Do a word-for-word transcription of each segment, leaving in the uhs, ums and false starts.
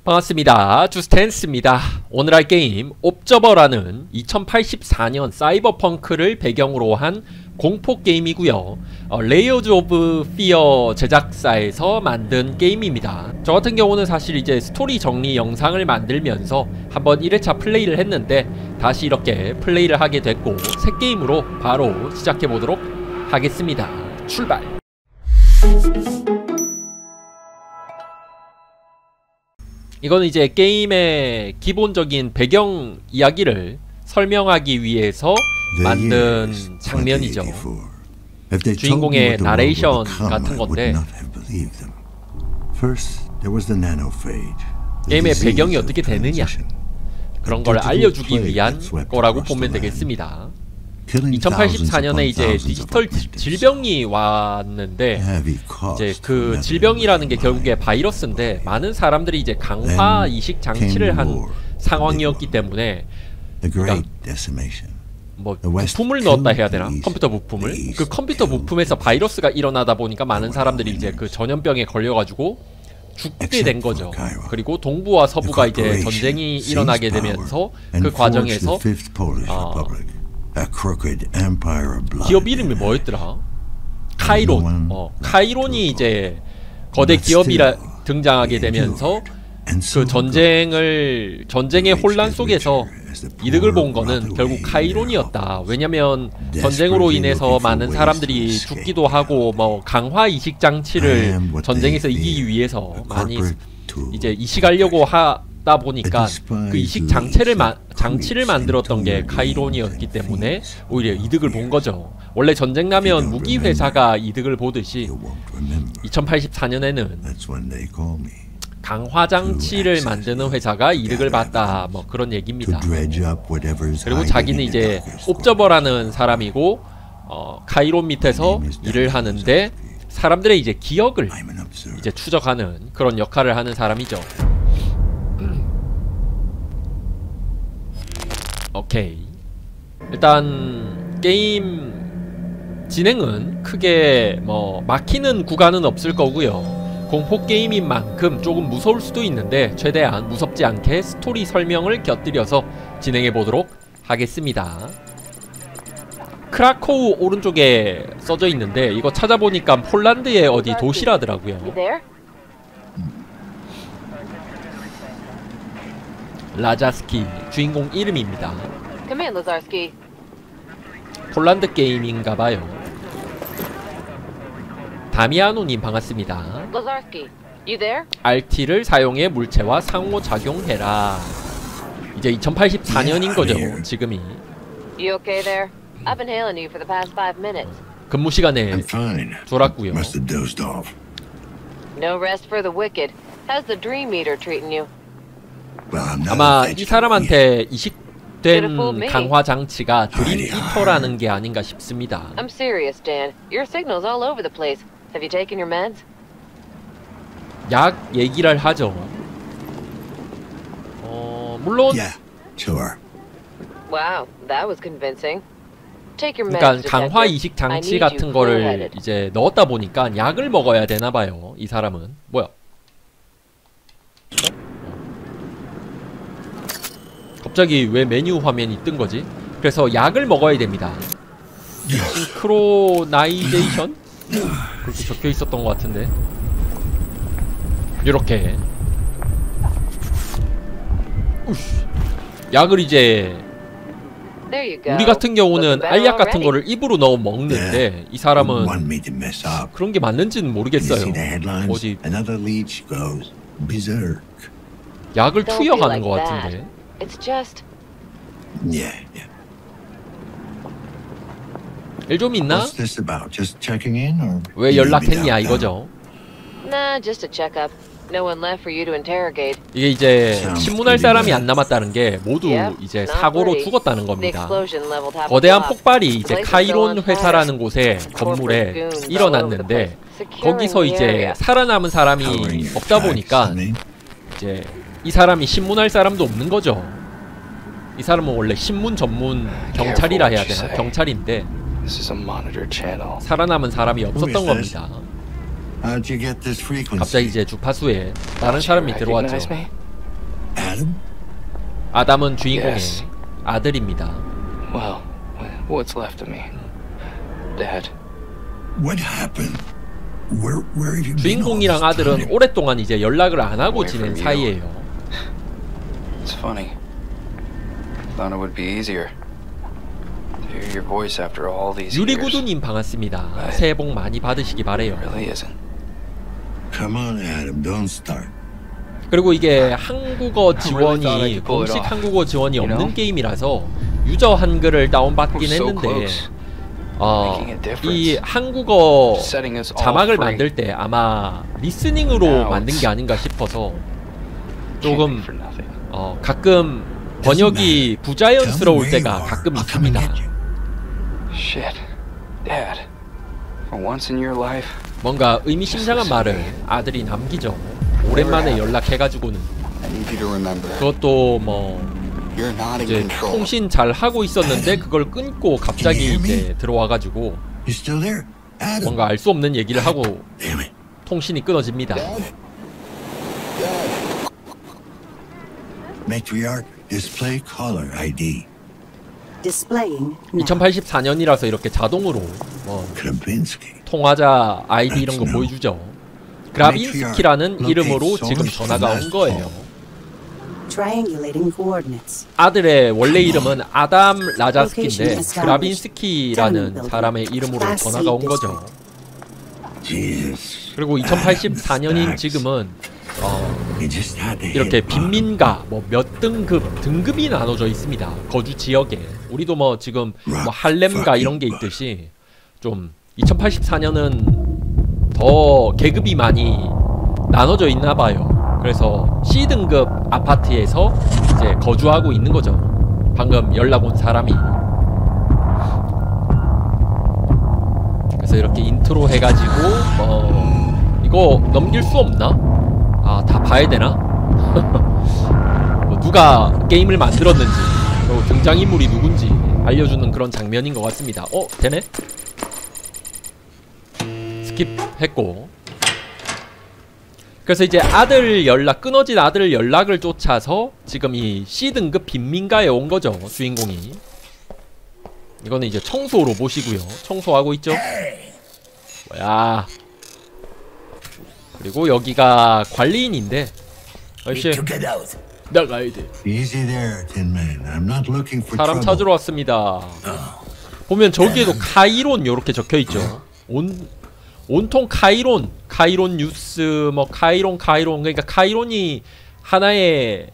반갑습니다. 주스탠스입니다. 오늘 할 게임 옵저버라는 이천팔십사 년 사이버펑크를 배경으로 한 공포 게임이고요. 어, 레이어즈 오브 피어 제작사에서 만든 게임입니다. 저 같은 경우는 사실 이제 스토리 정리 영상을 만들면서 한번 일 회차 플레이를 했는데 다시 이렇게 플레이를 하게 됐고 새 게임으로 바로 시작해보도록 하겠습니다. 출발! 이거는 이제 게임의 기본적인 배경 이야기를 설명하기 위해서 만든 장면이죠. 주인공의 나레이션 같은 건데 게임의 배경이 어떻게 되느냐 그런 걸 알려주기 위한 거라고 보면 되겠습니다. 이천팔십사 년에 이제 디지털 질병이 왔는데 이제 그 질병이라는 게 결국에 바이러스인데 많은 사람들이 이제 강화 이식 장치를 한 상황이었기 때문에 그러니까 뭐 부품을 넣었다 해야 되나? 컴퓨터 부품을 그 컴퓨터 부품에서 바이러스가 일어나다 보니까 많은 사람들이 이제 그 전염병에 걸려가지고 죽게 된 거죠. 그리고 동부와 서부가 이제 전쟁이 일어나게 되면서 그 과정에서 어, 기업 이름이 뭐였더라? 카이론. 어, 카이론이 이제 거대 기업이라 등장하게 되면서 그 전쟁을 전쟁의 혼란 속에서 이득을 본 거는 결국 카이론이었다. 왜냐면 전쟁으로 인해서 많은 사람들이 죽기도 하고 뭐 강화 이식 장치를 전쟁에서 이기기 위해서 많이 이제 이식하려고 하 다 보니까 그 이식 장치를 마, 장치를 만들었던 게 카이론이었기 때문에 오히려 이득을 본 거죠. 원래 전쟁 나면 무기 회사가 이득을 보듯이 이천팔십사 년에는 강화 장치를 만드는 회사가 이득을 봤다. 뭐 그런 얘기입니다. 그리고 자기는 이제 옵저버라는 사람이고 어, 카이론 밑에서 일을 하는데 사람들의 이제 기억을 이제 추적하는 그런 역할을 하는 사람이죠. 오케이. 일단 게임 진행은 크게 뭐 막히는 구간은 없을 거고요. 공포 게임인 만큼 조금 무서울 수도 있는데 최대한 무섭지 않게 스토리 설명을 곁들여서 진행해 보도록 하겠습니다. 크라코우 오른쪽에 써져 있는데 이거 찾아보니까 폴란드의 어디 도시라더라고요. 라자스키 주인공 이름입니다. 폴란드 게임인가봐요. 다미아노님 반갑습니다. 알티를 사용해 물체와 상호작용해라. 이제 이천팔십사 년인 거죠 지금이. 근무 시간에 졸았고요. 아마 이 사람한테 이식된 강화 장치가 드림 이터라는 게 아닌가 싶습니다. 약 얘기를 하죠. 어, 물론 그러니까 강화 이식 장치 같은 거를 이제 넣었다 보니까 약을 먹어야 되나 봐요. 이 사람은 뭐야? 갑자기 왜 메뉴 화면이 뜬 거지? 그래서 약을 먹어야 됩니다. 싱크로나이제이션? 그렇게 적혀 있었던 것 같은데. 이렇게 우씨. 약을 이제 우리 같은 경우는 알약 같은 거를 입으로 넣어 먹는데 이 사람은 그런 게 맞는지는 모르겠어요. 어디 약을 투여하는 것 같은데. 일 좀 있나? 왜 연락했냐 이거죠. 이게 이제 신문할 사람이 안 남았다는 게 모두 이제 사고로 죽었다는 겁니다. 거대한 폭발이 이제 카이론 회사라는 곳에 건물에 일어났는데 거기서 이제 살아남은 사람이 없다 보니까 이제 이 사람이 신문할 사람도 없는 거죠. 이 사람은 원래 신문 전문 경찰이라 해야 되나? 경찰인데 살아남은 사람이 없었던 겁니다. 갑자기 이제 주파수에 다른 사람이 들어왔죠. Adam? 아담은 주인공의 Yes. 아들입니다. Well, what's left of me? Dad. What happened? Where, where have you been all 주인공이랑 this 아들은 time? 오랫동안 이제 연락을 안 하고 Away 지낸 from you. 사이예요. It's funny. Thought it would be easier to hear your voice after all these years. 유리구두님 반갑습니다. 새해 복 많이 받으시기 바래요. It really isn't. Come on, Adam, don't start. 그리고 이게 한국어 I really thought I 지원이 could pull it 공식 off. 한국어 지원이 You 없는 know? 게임이라서 유저 한글을 다운받긴 We're so 했는데 close. 어, Making a difference. 이 한국어 Setting us all 자막을 free. 만들 때 아마 리스닝으로 Now 만든 it's- 게 아닌가 싶어서 Can't be 조금 for nothing. 어, 가끔 번역이 부자연스러울 때가 가끔 I'll come and 있습니다. get you. Shit. Dad. For once in your life. 뭔가 의미심장한 말을 아들이 남기죠. 오랜만에 연락해가지고는 I need you to remember. 그것도 뭐 You're not in 이제 control. 통신 잘 하고 있었는데 그걸 끊고 갑자기 이제 들어와가지고 You still there? Adam? 뭔가 알 수 없는 얘기를 하고 Damn it. 통신이 끊어집니다. Matriarch, display caller 아이디. Displaying now. 이천팔십사 년이라서 이렇게 자동으로 뭐 Krabinsky. 통화자 아이디 이런 거 보여주죠. 그라빈스키라는 이름으로 지금 전화가 온 거예요. Triangulating coordinates. 아들의 원래 이름은 아담 라자스키인데 그라빈스키라는 사람의 이름으로 전화가 온 거죠. Jesus. 그리고 이천팔십사 년인 지금은 어, You just had to hit 이렇게 bottom. 빈민가 뭐 몇 등급 등급이 나눠져 있습니다. 거주 지역에 우리도 뭐 지금 뭐 할렘가 이런 게 있듯이 좀 이천팔십사 년은 더 계급이 많이 나눠져 있나 봐요. 그래서 C 등급 아파트에서 이제 거주하고 있는 거죠. 방금 연락 온 사람이. 그래서 이렇게 인트로 해가지고 뭐 이거 넘길 수 없나? 아, 다 봐야 되나? 뭐 누가 게임을 만들었는지 그리고 등장인물이 누군지 알려주는 그런 장면인 것 같습니다. 어? 되네? 스킵했고. 그래서 이제 아들 연락, 끊어진 아들 연락을 쫓아서 지금 이 C등급 빈민가에 온 거죠, 주인공이. 이거는 이제 청소 로봇이고요. 청소하고 있죠? 뭐야. 그리고 여기가 관리인인데 아저씨 나가야 돼. Easy there, Tin Man. I'm not looking for 사람 trouble. 찾으러 왔습니다. 보면 저기에도 카이론 요렇게 적혀있죠. 온, 온통 카이론 카이론 뉴스 뭐 카이론 카이론 그러니까 카이론이 하나의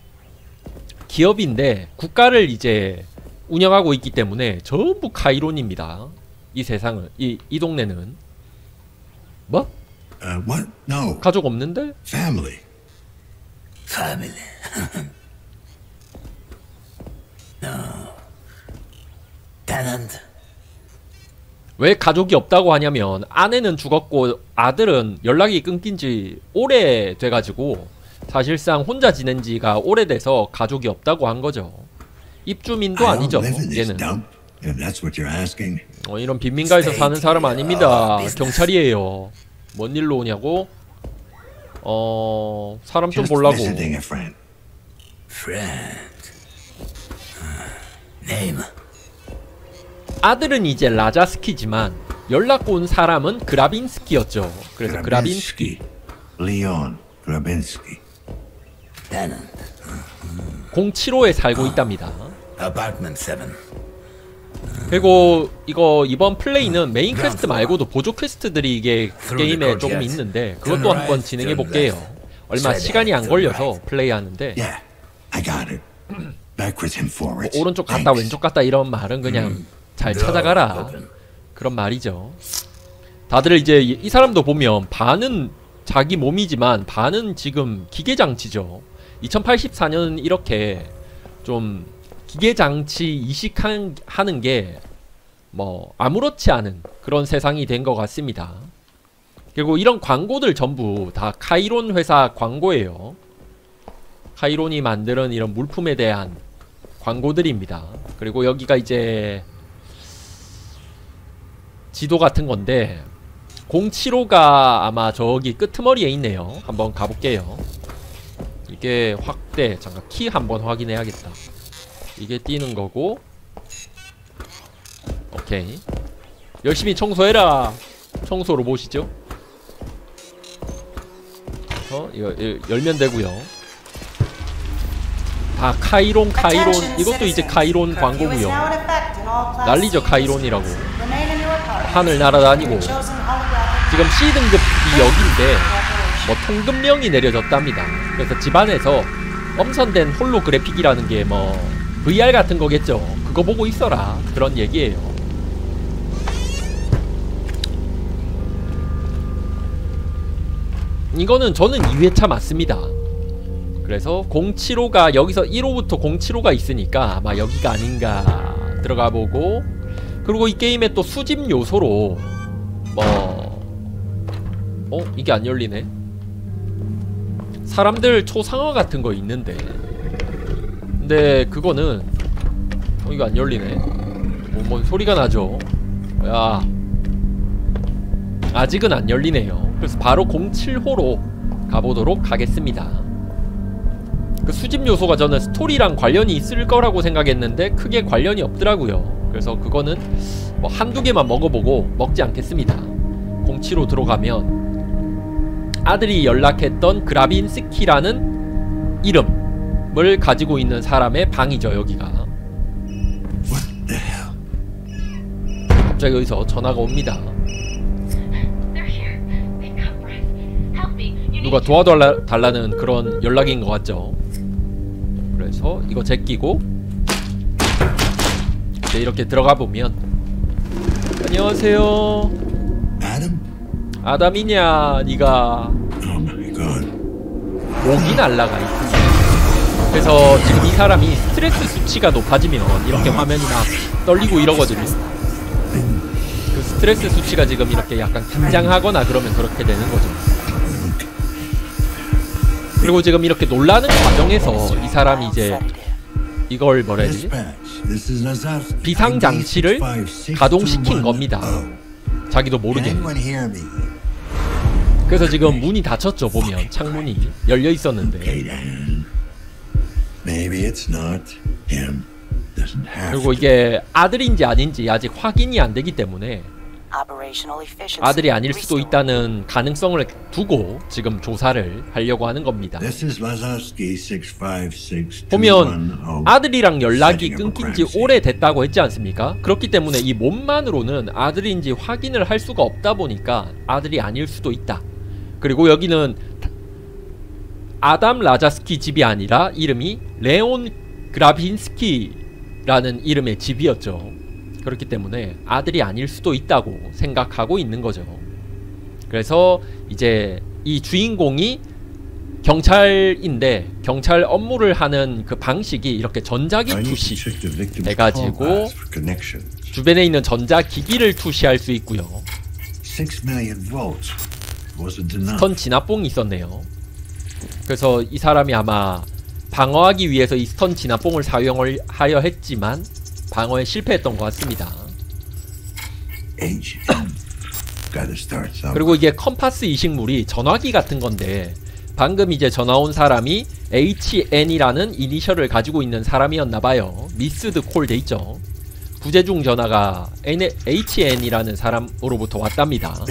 기업인데 국가를 이제 운영하고 있기 때문에 전부 카이론입니다. 이 세상은 이, 이 동네는 뭐? Uh, what? No. 가족 없는데? Family. Family. No. Tenant. 왜 가족이 없다고 하냐면 아내는 죽었고 아들은 연락이 끊긴 지 오래 돼가지고 사실상 혼자 지낸 지가 오래돼서 가족이 없다고 한 거죠. 입주민도 I don't 아니죠. live in this 얘는 dump, if that's what you're asking. 어, 이런 빈민가에서 사는 사람 아닙니다. 경찰이에요. 뭔 일로 오냐고? 어... 사람 좀 Just 보려고. visiting a friend. Friend. Name. 아들은 이제 라자스키지만 연락 온 사람은 그라빈스키였죠. 그래서 그라빈스키. Leon Krabinsky. Tenant. 공칠오에 살고 있답니다. Apartment seven. 그리고 이거 이번 플레이는 메인 퀘스트 말고도 보조 퀘스트들이 이게 게임에 조금 있는데 그것도 한번 진행해 볼게요. 얼마 시간이 안 걸려서 플레이하는데 Yeah, I got it. Backwards and forwards. 오른쪽 갔다 Thanks. 왼쪽 갔다 이런 말은 그냥 잘 찾아가라 그런 말이죠. 다들 이제 이, 이 사람도 보면 반은 자기 몸이지만 반은 지금 기계장치죠. 이천팔십사 년은 이렇게 좀 기계장치 이식하는 게 뭐 아무렇지 않은 그런 세상이 된 것 같습니다. 그리고 이런 광고들 전부 다 카이론 회사 광고예요. 카이론이 만드는 이런 물품에 대한 광고들입니다. 그리고 여기가 이제 지도 같은 건데 공칠오가 아마 저기 끄트머리에 있네요. 한번 가볼게요. 이게 확대. 잠깐 키 한번 확인해야겠다. 이게 뛰는 거고. 오케이. 열심히 청소해라. 청소 로봇이죠. 어, 이거 열면 되고요. 다 카이론 카이론. 이것도 이제 카이론 광고고요. 난리죠 카이론이라고. 하늘 날아다니고. 지금 C등급이 여기인데 뭐 통금명이 내려졌답니다. 그래서 집안에서 엄선된 홀로그래픽이라는 게 뭐 브이알 같은 거겠죠. 그거 보고 있어라 그런 얘기예요. 이거는 저는 이 회차 맞습니다. 그래서 공칠오가 여기서 일 호부터 공칠오가 있으니까 아마 여기가 아닌가 들어가보고. 그리고 이 게임에 또 수집 요소로 뭐 어? 이게 안 열리네. 사람들 초상화 같은 거 있는데, 근데 그거는 어 이거 안 열리네. 뭐, 뭐 소리가 나죠. 야 아직은 안 열리네요. 그래서 바로 공칠호로 가보도록 하겠습니다. 그 수집 요소가 저는 스토리랑 관련이 있을 거라고 생각했는데 크게 관련이 없더라고요. 그래서 그거는 뭐 한두 개만 먹어보고 먹지 않겠습니다. 공칠호 들어가면 아들이 연락했던 그라빈스키라는 이름을 가지고 있는 사람의 방이죠, 여기가. 갑자기 여기서 전화가 옵니다. 누가 도와달라는 그런 연락인 것 같죠. 그래서 이거 제끼고 이제 이렇게 들어가 보면, 안녕하세요. Adam? 아담이냐 니가. Oh my God. 목이 날라가 있습니다. 그래서 지금 이 사람이 스트레스 수치가 높아지면 이렇게 화면이 막 떨리고 이러거든요. 그 스트레스 수치가 지금 이렇게 약간 긴장하거나 그러면 그렇게 되는 거죠. 그리고 지금 이렇게 놀라는 과정에서 이 사람이 이제 이걸 뭐라 해야 되지? 비상장치를 가동시킨 겁니다. 자기도 모르게. 그래서 지금 문이 닫혔죠. 보면 창문이 열려 있었는데. 그리고 이게 아들인지 아닌지 아직 확인이 안 되기 때문에 아들이 아닐 수도 있다는 가능성을 두고 지금 조사를 하려고 하는 겁니다. 보면 아들이랑 연락이 끊긴 지 오래됐다고 했지 않습니까? 그렇기 때문에 이 몸만으로는 아들인지 확인을 할 수가 없다 보니까 아들이 아닐 수도 있다. 그리고 여기는 아담 라자스키 집이 아니라 이름이 레온 그라빈스키라는 이름의 집이었죠. 그렇기 때문에 아들이 아닐 수도 있다고 생각하고 있는 거죠. 그래서 이제 이 주인공이 경찰인데 경찰 업무를 하는 그 방식이 이렇게 전자기 투시 해가지고 주변에 있는 전자기기를 투시할 수 있고요. 스턴 진압봉이 있었네요. 그래서 이 사람이 아마 방어하기 위해서 이 스턴 진압봉을 사용을 하여 했지만 방어에 실패했던 것 같습니다. 그리고 이게 컴파스 이식물이 전화기 같은 건데 방금 이제 전화 온 사람이 에이치엔이라는 이니셜을 가지고 있는 사람이었나봐요. 미스드 콜 돼있죠. 부재중 전화가 에이치엔이라는 사람으로부터 왔답니다.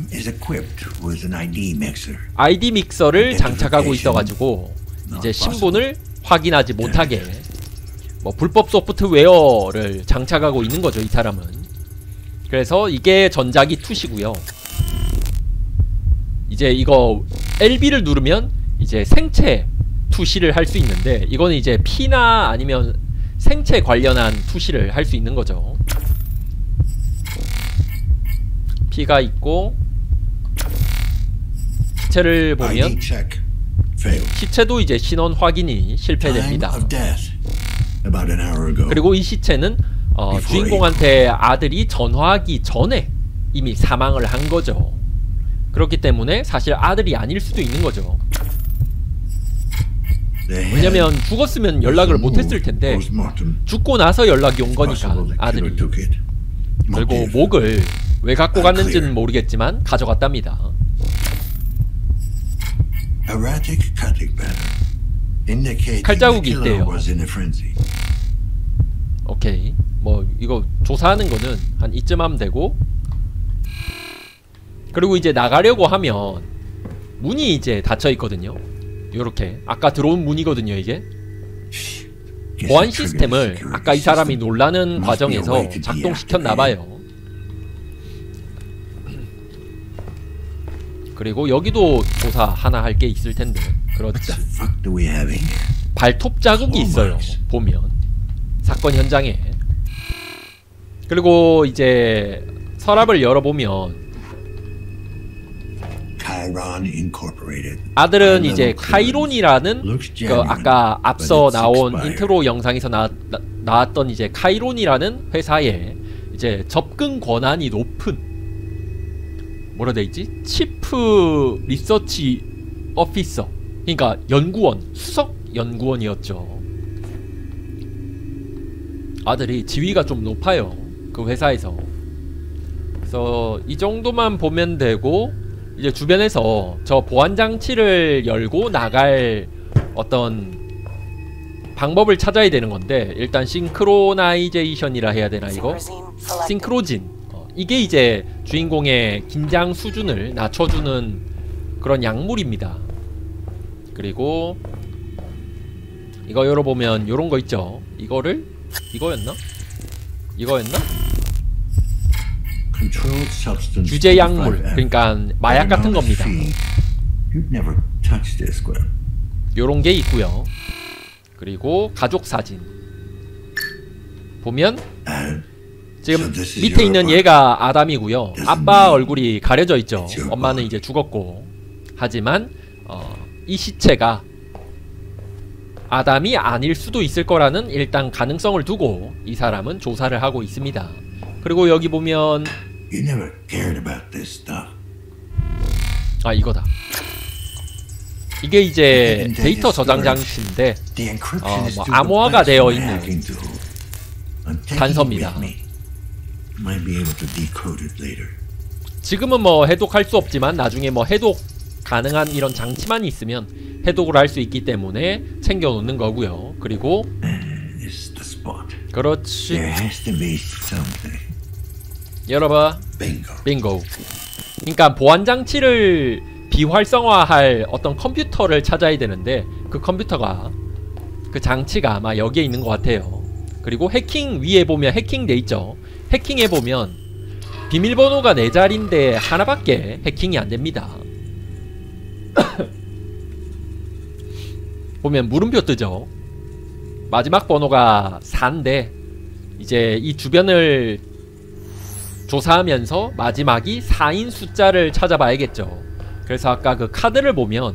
아이디 믹서를 장착하고 있어가지고 이제 신분을 확인하지 못하게 뭐 불법 소프트웨어를 장착하고 있는 거죠, 이 사람은. 그래서 이게 전자기 투시고요. 이제 이거 엘비를 누르면 이제 생체 투시를 할 수 있는데 이거는 이제 피나 아니면 생체 관련한 투시를 할 수 있는 거죠. 피가 있고 시체를 보면 시체도 이제 신원 확인이 실패됩니다. 그리고 이 시체는 어, 주인공한테 아들이 전화하기 전에 이미 사망을 한 거죠. 그렇기 때문에 사실 아들이 아닐 수도 있는 거죠. 왜냐면 죽었으면 연락을 못했을 텐데 죽고 나서 연락이 온 거니까 아들이. 그리고 목을 왜 갖고 갔는지는 모르겠지만 가져갔답니다. indicating 칼자국이 the killer 있대요. was in a frenzy. 오케이. 뭐 이거 조사하는 거는 한 이쯤 하면 되고, 그리고 이제 나가려고 하면 문이 이제 닫혀 있거든요. 요렇게 아까 들어온 문이거든요. 이게 보안 시스템을 아까 이 사람이 놀라는 과정에서 작동시켰나봐요. 그리고 여기도 조사 하나 할 게 있을 텐데. 그렇지. 발톱 자국이 있어요. 보면 사건 현장에. 그리고 이제 서랍을 열어보면 아들은 이제 카이론이라는 그 아까 앞서 나온 인트로 영상에서 나, 나, 나왔던 이제 카이론이라는 회사에 이제 접근 권한이 높은, 뭐라 돼있지? 치프 리서치 어피서, 그러니까 연구원, 수석 연구원이었죠. 아들이 지위가 좀 높아요, 그 회사에서. 그래서 이 정도만 보면 되고, 이제 주변에서 저 보안장치를 열고 나갈 어떤 방법을 찾아야 되는 건데, 일단 싱크로나이제이션이라 해야 되나 이거? 싱크로진. 어, 이게 이제 주인공의 긴장 수준을 낮춰주는 그런 약물입니다. 그리고 이거 열어보면 요런 거 있죠? 이거를? 이거였나? 이거였나? 규제 약물, 그러니까 마약 같은 겁니다. 요런 게 있고요. 그리고 가족 사진 보면 지금 밑에 있는 얘가 아담이고요. 아빠 얼굴이 가려져 있죠. 엄마는 이제 죽었고. 하지만 어, 이 시체가 아담이 아닐 수도 있을 거라는 일단 가능성을 두고 이 사람은 조사를 하고 있습니다. 그리고 여기 보면 아, 이거다. 이게 이제 데이터 저장 장치인데 어, 뭐 암호화가 되어 있는 단서입니다. 지금은 뭐 해독할 수 없지만 나중에 뭐 해독 가능한 이런 장치만 있으면 해독을 할 수 있기 때문에 챙겨 놓는 거고요. 그리고 그렇지. 열어봐. 빙고. 그러니까 보안 장치를 비활성화할 어떤 컴퓨터를 찾아야 되는데 그 컴퓨터가, 그 장치가 아마 여기에 있는 것 같아요. 그리고 해킹 위에 보면 해킹 돼 있죠. 해킹해 보면 비밀번호가 네 자리인데 하나밖에 해킹이 안 됩니다. 보면 물음표 뜨죠. 마지막 번호가 사인데 이제 이 주변을 조사하면서 마지막이 사인 숫자를 찾아봐야겠죠. 그래서 아까 그 카드를 보면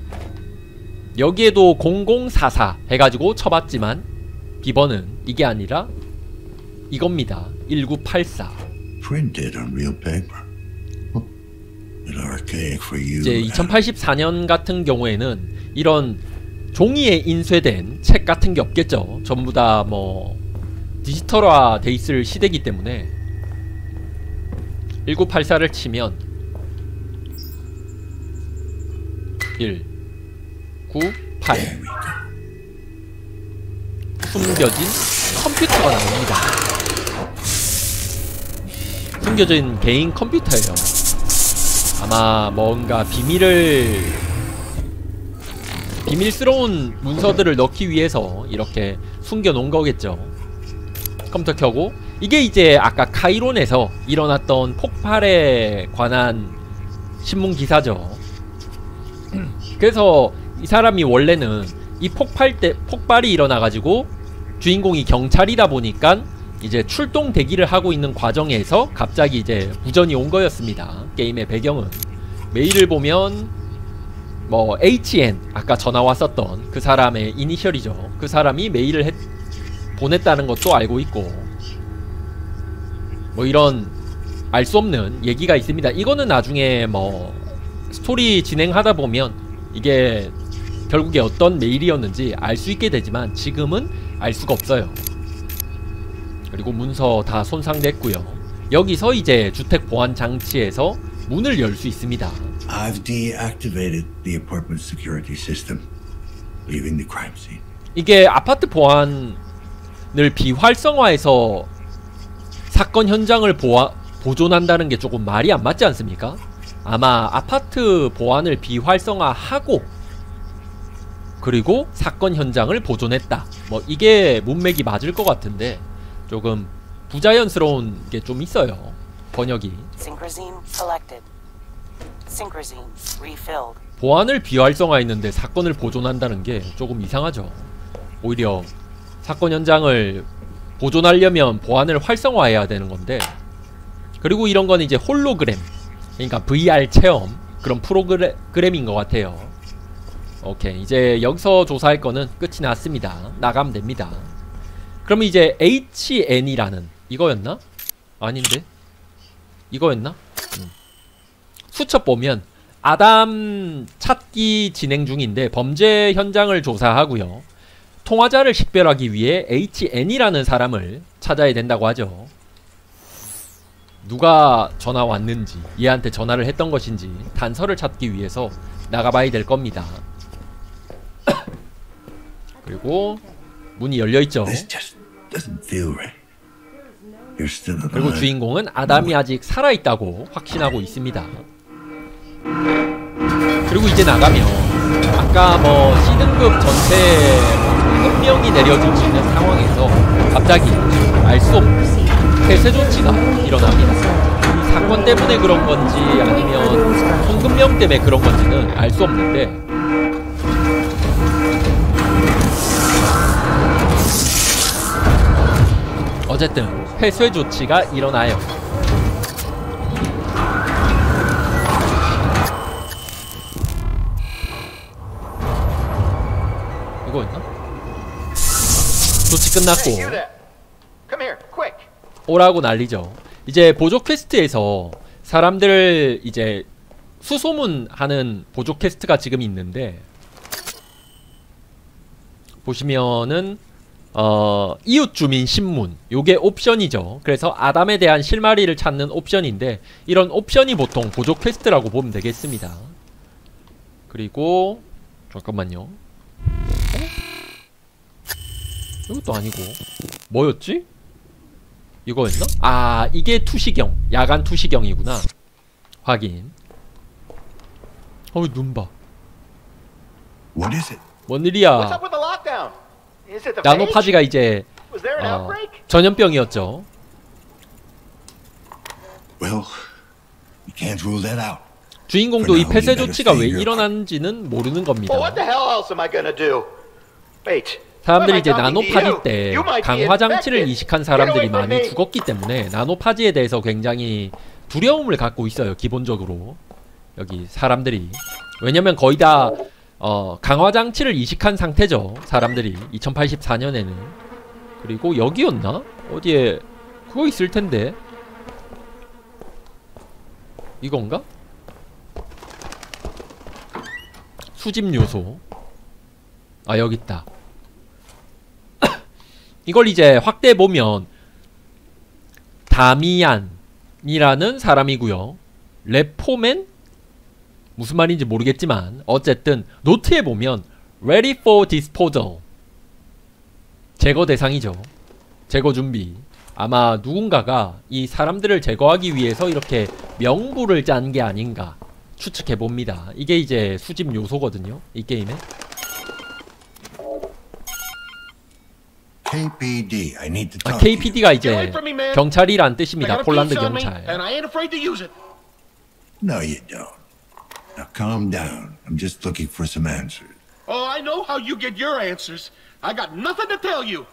여기에도 공공사사 해가지고 쳐봤지만 비번은 이게 아니라 이겁니다. 일구팔사. 이제 이천팔십사 년 같은 경우에는 이런 종이에 인쇄된 책 같은 게 없겠죠. 전부 다 뭐 디지털화 돼 있을 시대이기 때문에 일구팔사를 치면 일, 구, 팔 숨겨진 컴퓨터가 나옵니다. 숨겨진 개인 컴퓨터예요. 아마 뭔가 비밀을 비밀스러운 문서들을 넣기 위해서 이렇게 숨겨놓은 거겠죠. 컴퓨터 켜고 이게 이제 아까 카이론에서 일어났던 폭발에 관한 신문기사죠. 그래서 이 사람이 원래는 이 폭발 때 폭발이 일어나가지고 주인공이 경찰이다 보니까 이제 출동 대기를 하고 있는 과정에서 갑자기 이제 무전이 온 거였습니다. 게임의 배경은 메일을 보면 뭐 에이치엔 아까 전화 왔었던 그 사람의 이니셜이죠. 그 사람이 메일을 했, 보냈다는 것도 알고 있고 뭐 이런 알 수 없는 얘기가 있습니다. 이거는 나중에 뭐 스토리 진행하다 보면 이게 결국에 어떤 메일이었는지 알 수 있게 되지만 지금은 알 수가 없어요. 그리고 문서 다 손상됐고요. 여기서 이제 주택 보안 장치에서 문을 열 수 있습니다. I've deactivated the apartment security system. leaving the crime scene. 이게 아파트 보안을 비활성화해서 사건 현장을 보아, 보존한다는 게 조금 말이 안 맞지 않습니까? 아마 아파트 보안을 비활성화하고 그리고 사건 현장을 보존했다. 뭐 이게 문맥이 맞을 것 같은데 조금 부자연스러운 게 좀 있어요. 번역이. Synchrosine selected. Synchrosine refilled. 보안을 비활성화했는데 사건을 보존한다는 게 조금 이상하죠. 오히려 사건 현장을 보존하려면 보안을 활성화해야 되는 건데, 그리고 이런 건 이제 홀로그램, 그러니까 브이알 체험 그런 프로그램인 것 같아요. 오케이, 이제 여기서 조사할 거는 끝이 났습니다. 나가면 됩니다. 그럼 이제 에이치엔이라는 이거였나? 아닌데? 이거였나? 음. 수첩 보면 아담 찾기 진행 중인데 범죄 현장을 조사하고요. 통화자를 식별하기 위해 에이치엔이라는 사람을 찾아야 된다고 하죠. 누가 전화 왔는지, 얘한테 전화를 했던 것인지 단서를 찾기 위해서 나가봐야 될 겁니다. 그리고 문이 열려있죠. 그리고 주인공은 아담이 아직 살아있다고 확신하고 있습니다. 그리고 이제 나가면 아까 뭐 C등급 전체 흥명이 내려지고 있는 상황에서 갑자기 알 수 없는 폐쇄 조치가 일어납니다. 이 사건 때문에 그런 건지 아니면 송금명 때문에 그런 건지는 알 수 없는데, 어쨌든 폐쇄 조치가 일어나요. 이거 있나? 조치 끝났고 오라고 난리죠. 이제 보조 퀘스트에서 사람들을 이제 수소문하는 보조 퀘스트가 지금 있는데, 보시면은 어 이웃 주민 신문, 요게 옵션이죠. 그래서 아담에 대한 실마리를 찾는 옵션인데, 이런 옵션이 보통 보조 퀘스트라고 보면 되겠습니다. 그리고 잠깐만요. 어? 이것도 아니고 뭐였지? 이거였나? 아, 이게 투시경, 야간 투시경이구나. 확인. 어이, 눈 봐. What is it? 뭔 일이야? 나노파지가 이제 어, 전염병이었죠. Well, you can't rule that out. 주인공도 이 폐쇄 조치가 왜 일어났는지는 모르는 겁니다. 사람들이 이제 나노파지 때 강화장치를 이식한 사람들이 많이 죽었기 때문에 나노파지에 대해서 굉장히 두려움을 갖고 있어요. 기본적으로 여기 사람들이. 왜냐면 거의 다 어, 강화장치를 이식한 상태죠, 사람들이. 이천팔십사 년에는. 그리고 여기였나? 어디에 그거 있을텐데. 이건가? 수집 요소. 아, 여깄다. 이걸 이제 확대해보면 다미안이라는 사람이고요. 레포맨? 무슨 말인지 모르겠지만 어쨌든 노트에 보면 Ready for disposal, 제거 대상이죠. 제거 준비. 아마 누군가가 이 사람들을 제거하기 위해서 이렇게 명부를 짠 게 아닌가 추측해봅니다. 이게 이제 수집 요소거든요, 이 게임에. 케이피디, I need to 아, talk to you. 케이피디가 이제 경찰이란 뜻입니다. 폴란드 경찰. No, you don't. Now calm down. I'm just looking for some answers. Oh, I know how you get your answers. I got nothing to tell you.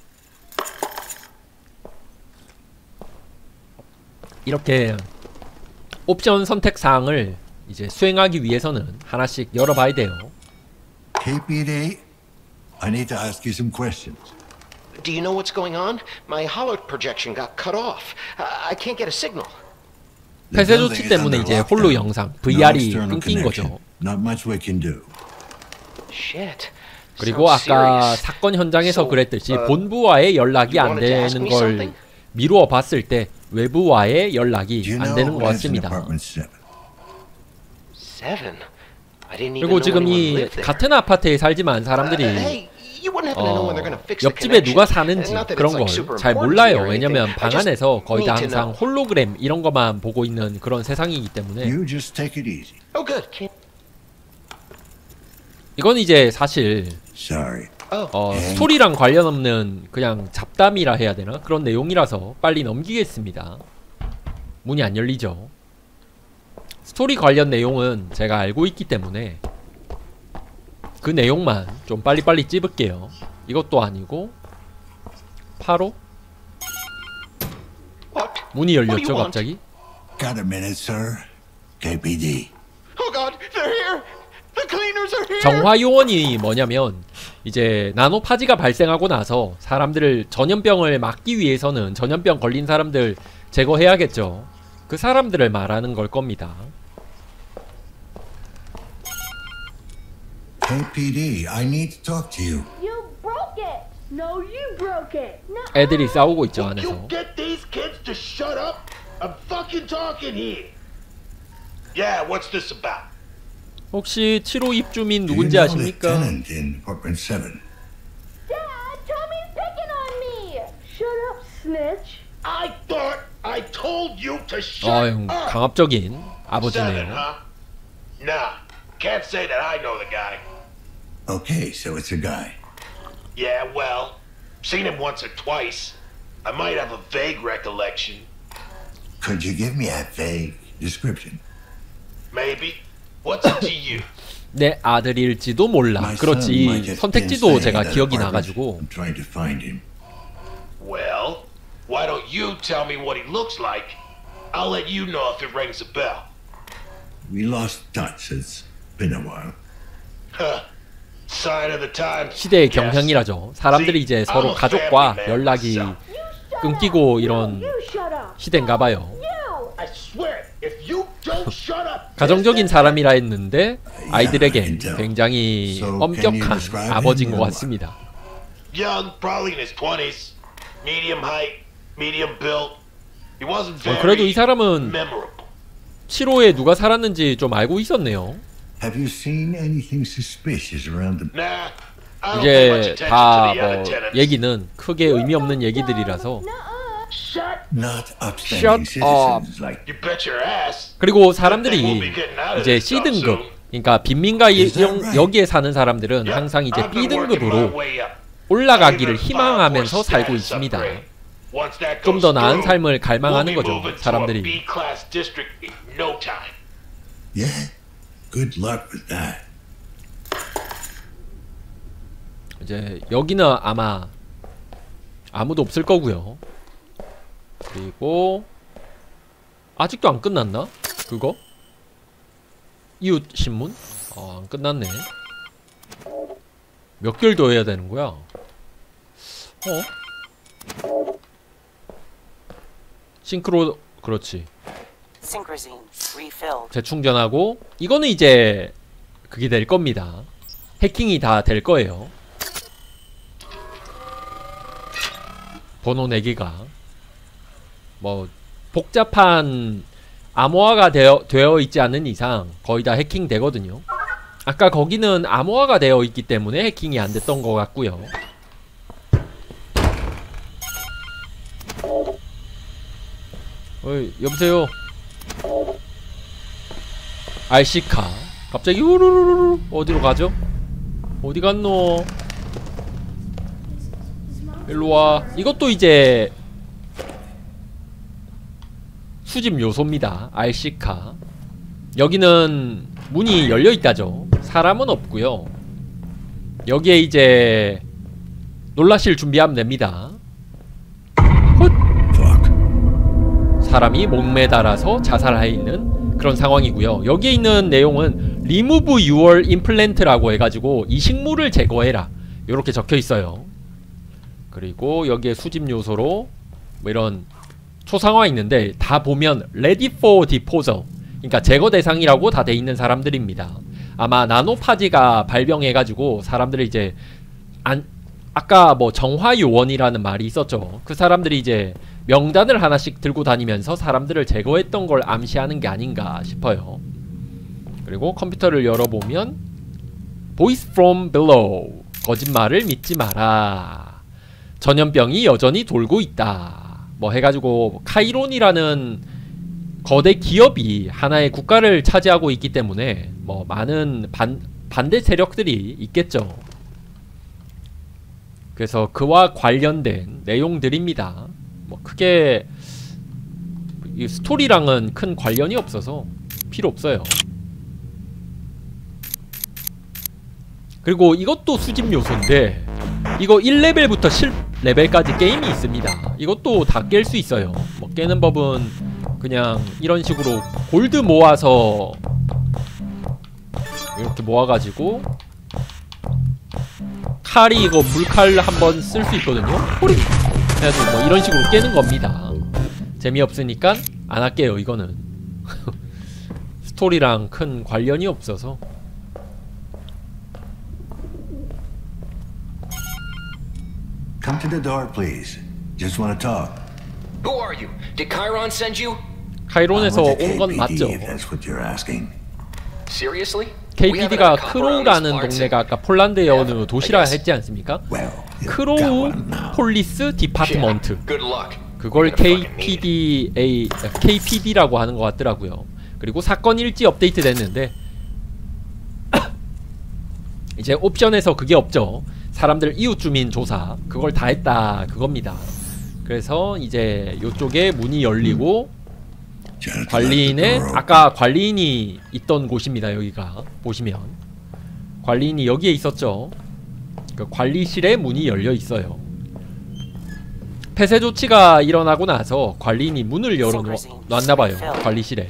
이렇게 옵션 선택 사항을 이제 수행하기 위해서는 하나씩 열어봐야 돼요. 케이피디, I need to ask you some questions. Do you know what's going on? My holo projection got cut off. I can't get a signal. 폐쇄 조치 때문에 이제 홀로 영상, 브이알이 끊긴 거죠. Not much we can do. Shit. 그리고 아까 사건 현장에서 그랬듯이 본부와의 연락이 안 되는 걸 미루어 봤을 때 외부와의 연락이 안 되는 것 같습니다. Seven. I didn't even 그리고 know 지금 anyone 이 lived there. 같은 아파트에 살지만 사람들이 Hey, you wouldn't happen to know when they're gonna fix the 옆집에 누가 connection? 사는지 Not that 그런 it's, 걸 like, super 잘 important to me 몰라요. or anything. 왜냐면 I 방 just 안에서 거의 다 need to 항상 know. 홀로그램 이런 것만 보고 있는 그런 세상이기 때문에 You just take it easy. Oh, good. Can't... 이건 이제 사실 Sorry. 어, 스토리랑 관련 없는 그냥 잡담이라 해야 되나? 그런 내용이라서 빨리 넘기겠습니다. 문이 안 열리죠. 스토리 관련 내용은 제가 알고 있기 때문에 그 내용만 좀 빨리빨리 찝을게요. 이것도 아니고 바로 문이 열렸죠 갑자기. Got a minute, sir? K P D. Oh God, they're here. The cleaners are here. 정화 요원이 뭐냐면 이제 나노파지가 발생하고 나서 사람들을 전염병을 막기 위해서는 전염병 걸린 사람들 제거해야겠죠. 그 사람들을 말하는 걸 겁니다. K P D, I need to talk to you. You broke it. No, you broke it. No. 애들이 싸우고 있죠 안에서. You get these kids to shut up? I'm fucking talking here. Yeah, what's this about? 혹시 칠 호 입주민 Do you 누군지 know the 아십니까? tenant in apartment seven? Dad, Tommy's picking on me. Shut up, snitch. I thought I told you to shut 아, 형 up. 강압적인 Seven, 아버지네요. huh? Nah, can't say that I know the guy. Okay, so it's a guy. Yeah, well, seen him once or twice. I might have a vague recollection. Could you give me a vague description? Maybe. What's it to you? 내 아들일지도 몰라. My 그렇지. son might 이 have 선택지도 been 제가 staying at 기억이 that 나가지고. apartment. I'm trying to find him. Well, why don't you tell me what he looks like? I'll let you know if it rings a bell. We lost touch. It's been a while. Huh. Sign of the times. 시대의 Yes. 경향이라죠. 사람들이 이제 서로 가족과 연락이 끊기고 이런 You shut up. 시대인가 봐요. You. I swear, if you don't shut up. 가정적인 사람이라 했는데 아이들에겐 intel. 굉장히 So, can 엄격한 you describe 아버지인 him 것 or what? 같습니다. Young, probably in his twenties. Medium height, medium built. He wasn't very 어, 그래도 이 사람은 memorable. 칠 호에 누가 살았는지 좀 알고 있었네요. Have you seen anything suspicious around the... Nah, I don't pay much 이제 attention 다 to the other 뭐 tenants. 얘기는 크게 의미 없는 얘기들이라서. Shut. Not upstanding Shut up. citizens like... You bet your ass. 그리고 사람들이 이제 C 등급, 그러니까 빈민가 영, 여기에 사는 사람들은 항상 이제 B 등급으로 올라가기를 희망하면서 살고 있습니다. 좀 더 나은 삶을 갈망하는 거죠, 사람들이. Yeah? Good luck with that. 이제 여기는 아마 아무도 없을 거고요. 그리고 아직도 안 끝났나? 그거? 이웃 신문? 어, 안 끝났네. 몇 개월 더 해야 되는 거야? 어? 싱크로, 그렇지. Synchrosine refilled. 재충전하고 이거는 이제 그게 될 겁니다. 해킹이 다 될 거예요. 번호 네 개가 뭐 복잡한 암호화가 되어, 되어 있지 않은 이상 거의 다 해킹 되거든요. 아까 거기는 암호화가 되어 있기 때문에 해킹이 안 됐던 것 같고요. 어이, 여보세요. 알씨카. 갑자기 우르르르 어디로 가죠? 어디 갔노? 일로와. 이것도 이제 수집 요소입니다. 알씨카. 여기는 문이 열려있다죠. 사람은 없고요. 여기에 이제 놀라실 준비하면 됩니다. 헛! 사람이 목매달아서 자살해 있는 그런 상황이고요. 여기에 있는 내용은 Remove your implant라고 해가지고 이 식물을 제거해라 이렇게 적혀있어요. 그리고 여기에 수집 요소로 뭐 이런 초상화 있는데 다 보면 Ready for disposal, 그러니까 제거 대상이라고 다 돼 있는 사람들입니다. 아마 나노파지가 발병해가지고 사람들이 이제 안, 아까 뭐 정화요원이라는 말이 있었죠. 그 사람들이 이제 명단을 하나씩 들고 다니면서 사람들을 제거했던 걸 암시하는 게 아닌가 싶어요. 그리고 컴퓨터를 열어보면 Voice from below. 거짓말을 믿지 마라. 전염병이 여전히 돌고 있다. 뭐 해가지고 카이론이라는 거대 기업이 하나의 국가를 차지하고 있기 때문에 뭐 많은 반, 반대 세력들이 있겠죠. 그래서 그와 관련된 내용들입니다. 뭐 크게 이 스토리랑은 큰 관련이 없어서 필요 없어요. 그리고 이것도 수집 요소인데 이거 일 레벨부터 십 레벨까지 게임이 있습니다. 이것도 다 깰 수 있어요. 뭐 깨는 법은 그냥 이런 식으로 골드 모아서 이렇게 모아가지고 칼이 이거 불칼 한번 쓸 수 있거든요. 호리! 해가지고 뭐 이런 식으로 깨는 겁니다. 재미없으니까 안 할게요. 이거는 스토리랑 큰 관련이 없어서. Come to the door, please. Just want to talk. Who are you? Did Chiron send you? 카이론에서 I'm with the 온 건 K P D, 맞죠. if that's what you're asking. Seriously? 케이피디가 크로우라는 동네가 아까 폴란드의 어느 도시라 했지 않습니까? Well, you got 크로우 one now. 폴리스 디파트먼트. Good luck. 그걸 케이피디에 케이피디라고 하는 것 같더라고요. 그리고 사건 일지 업데이트 됐는데 이제 옵션에서 그게 없죠. 사람들 이웃 주민 조사 그걸 다 했다 그겁니다. 그래서 이제 요쪽에 문이 열리고 관리인의 아까 관리인이 있던 곳입니다. 여기가 보시면 관리인이 여기에 있었죠. 그 관리실에 문이 열려 있어요. 폐쇄 조치가 일어나고 나서 관리인이 문을 열어놨나봐요. 관리실에.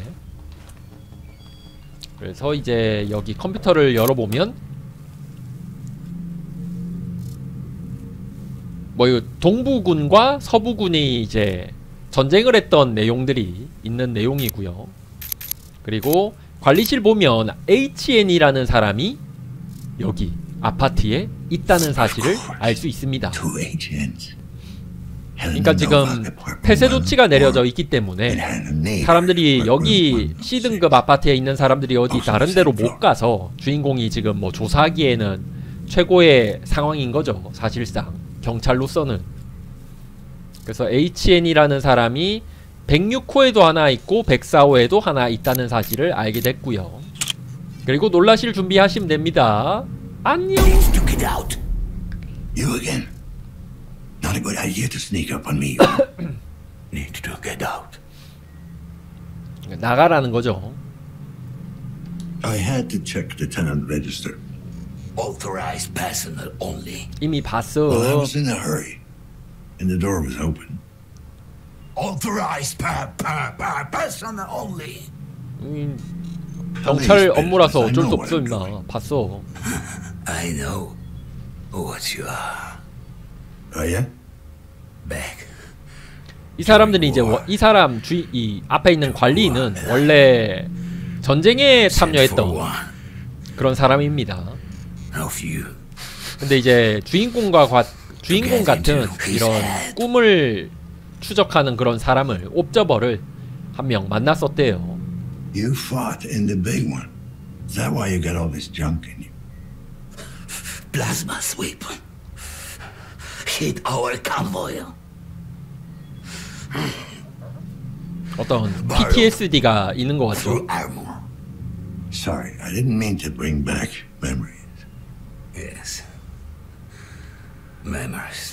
그래서 이제 여기 컴퓨터를 열어보면 뭐 이거 동부군과 서부군이 이제 전쟁을 했던 내용들이 있는 내용이고요. 그리고 관리실 보면 에이치엔이라는 사람이 여기 아파트에 있다는 사실을 알 수 있습니다. 그러니까 지금 폐쇄 조치가 내려져 있기 때문에 사람들이 여기 C등급 아파트에 있는 사람들이 어디 다른 데로 못 가서 주인공이 지금 뭐 조사하기에는 최고의 상황인 거죠. 사실상 경찰로서는. 그래서 에이치엔이라는 사람이 백육 호에도 하나 있고 백사 호에도 하나 있다는 사실을 알게 됐고요. 그리고 놀라실 준비하시면 됩니다. 안녕. You again. Not a good idea to sneak up on me. Need to get out. 나가라는 거죠. I had to check the tenant register. Authorized personnel only. 이미 봤어. Well, I was in a hurry, and the door was open. Authorized per, per, per personnel only. 음, 경찰 업무라서 어쩔 수 없어 임마. 봤어. I know what you are. Oh yeah? Back. 이 사람들이 이제 워, 이 사람 주이 이 앞에 있는 관리인은 원래 전쟁에 참여했던 그런 사람입니다. 근데 이제 주인공과 과, 주인공 같은 이런 꿈을 추적하는 그런 사람을 옵저버를 한 명 만났었대요. You fought in the big one. Is that why you got all this junk in you? Plasma sweep. Hit our convoy. 어떤 피티에스디가 있는 것 같죠. Sorry, I didn't mean to bring back memories. Yes. Memories.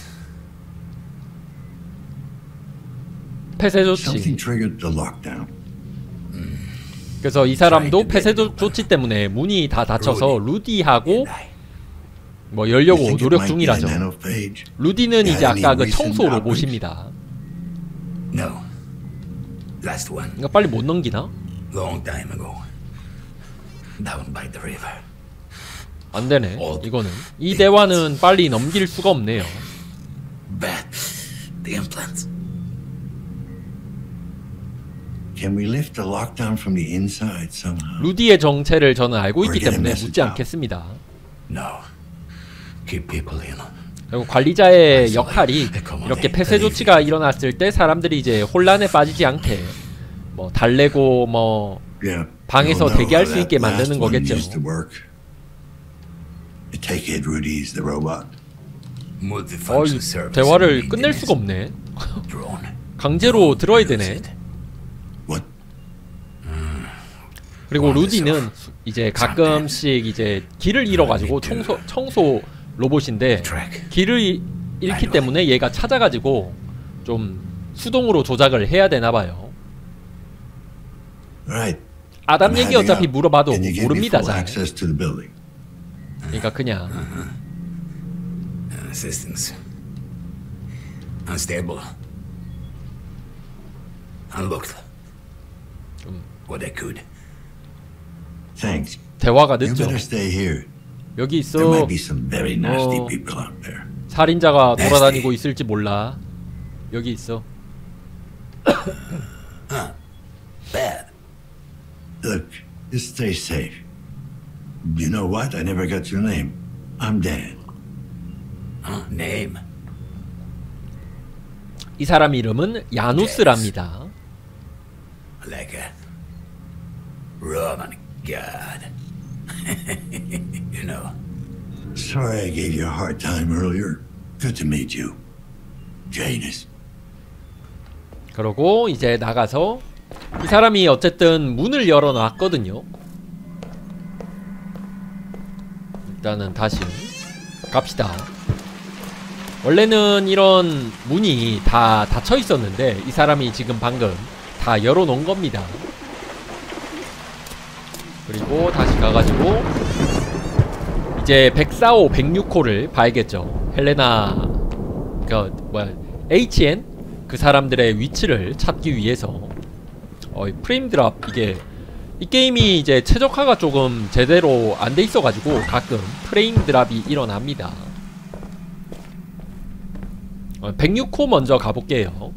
폐쇄 Something 조치. triggered the lockdown. 그래서 이 사람도 폐쇄 조치 때문에 문이 다 닫혀서 루디하고 뭐 열려고 노력 중이라죠. 루디는 이제 아까 그 청소 로봇입니다. No. Last one. 이거 빨리 못 넘기나? Long time ago. Down by the river. 안 되네. 이거는 이 대화는 빨리 넘길 수가 없네요. Bad. The implants. Can we lift the lockdown from the inside somehow? 루디의 정체를 저는 알고 있기 때문에 묻지 않겠습니다. No. Keep people in. 그리고 관리자의 역할이 이렇게 폐쇄 조치가 일어났을 때 사람들이 이제 혼란에 빠지지 않게 뭐 달래고 뭐 Yeah, 방에서 대기할 수 있게 만드는 거겠죠. 어이, 대화를 끝낼 수가 없네. 강제로 들어야 되네. 그리고 루디는 이제 가끔씩 이제 길을 잃어가지고 청소 청소 로봇인데 길을 잃기 때문에 얘가 찾아가지고 좀 수동으로 조작을 해야 되나봐요. 아담 얘기 어차피 물어봐도 모릅니다 잘. 그러니까 그냥 Systems unstable. Unlocked. What I could. Thanks. 대화가 You 늦죠. better stay here. 여기 There 있어. might be some very nasty 어, people out there. 살인자가 돌아다니고 있을지 몰라. 여기 있어. Bad. Look, just stay safe. You know what? I never got your name. I'm Dan. Huh? Name? 이 사람 이름은 야누스랍니다. Like a Roman god. You know. Sorry I gave you a hard time earlier. Good to meet you. Janus. 그러고 이제 나가서 이 사람이 어쨌든 문을 열어놨거든요. 일단은 다시 갑시다. 원래는 이런 문이 다 닫혀 있었는데 이 사람이 지금 방금 다 열어놓은 겁니다. 그리고 다시 가가지고 이제 백사호, 백육호를 봐야겠죠. 헬레나 그 뭐야 에이치엔 그 사람들의 위치를 찾기 위해서. 어, 프레임 드랍 이게 이 게임이 이제 최적화가 조금 제대로 안 돼 있어가지고 가끔 프레임 드랍이 일어납니다. 어, 백육호 먼저 가볼게요.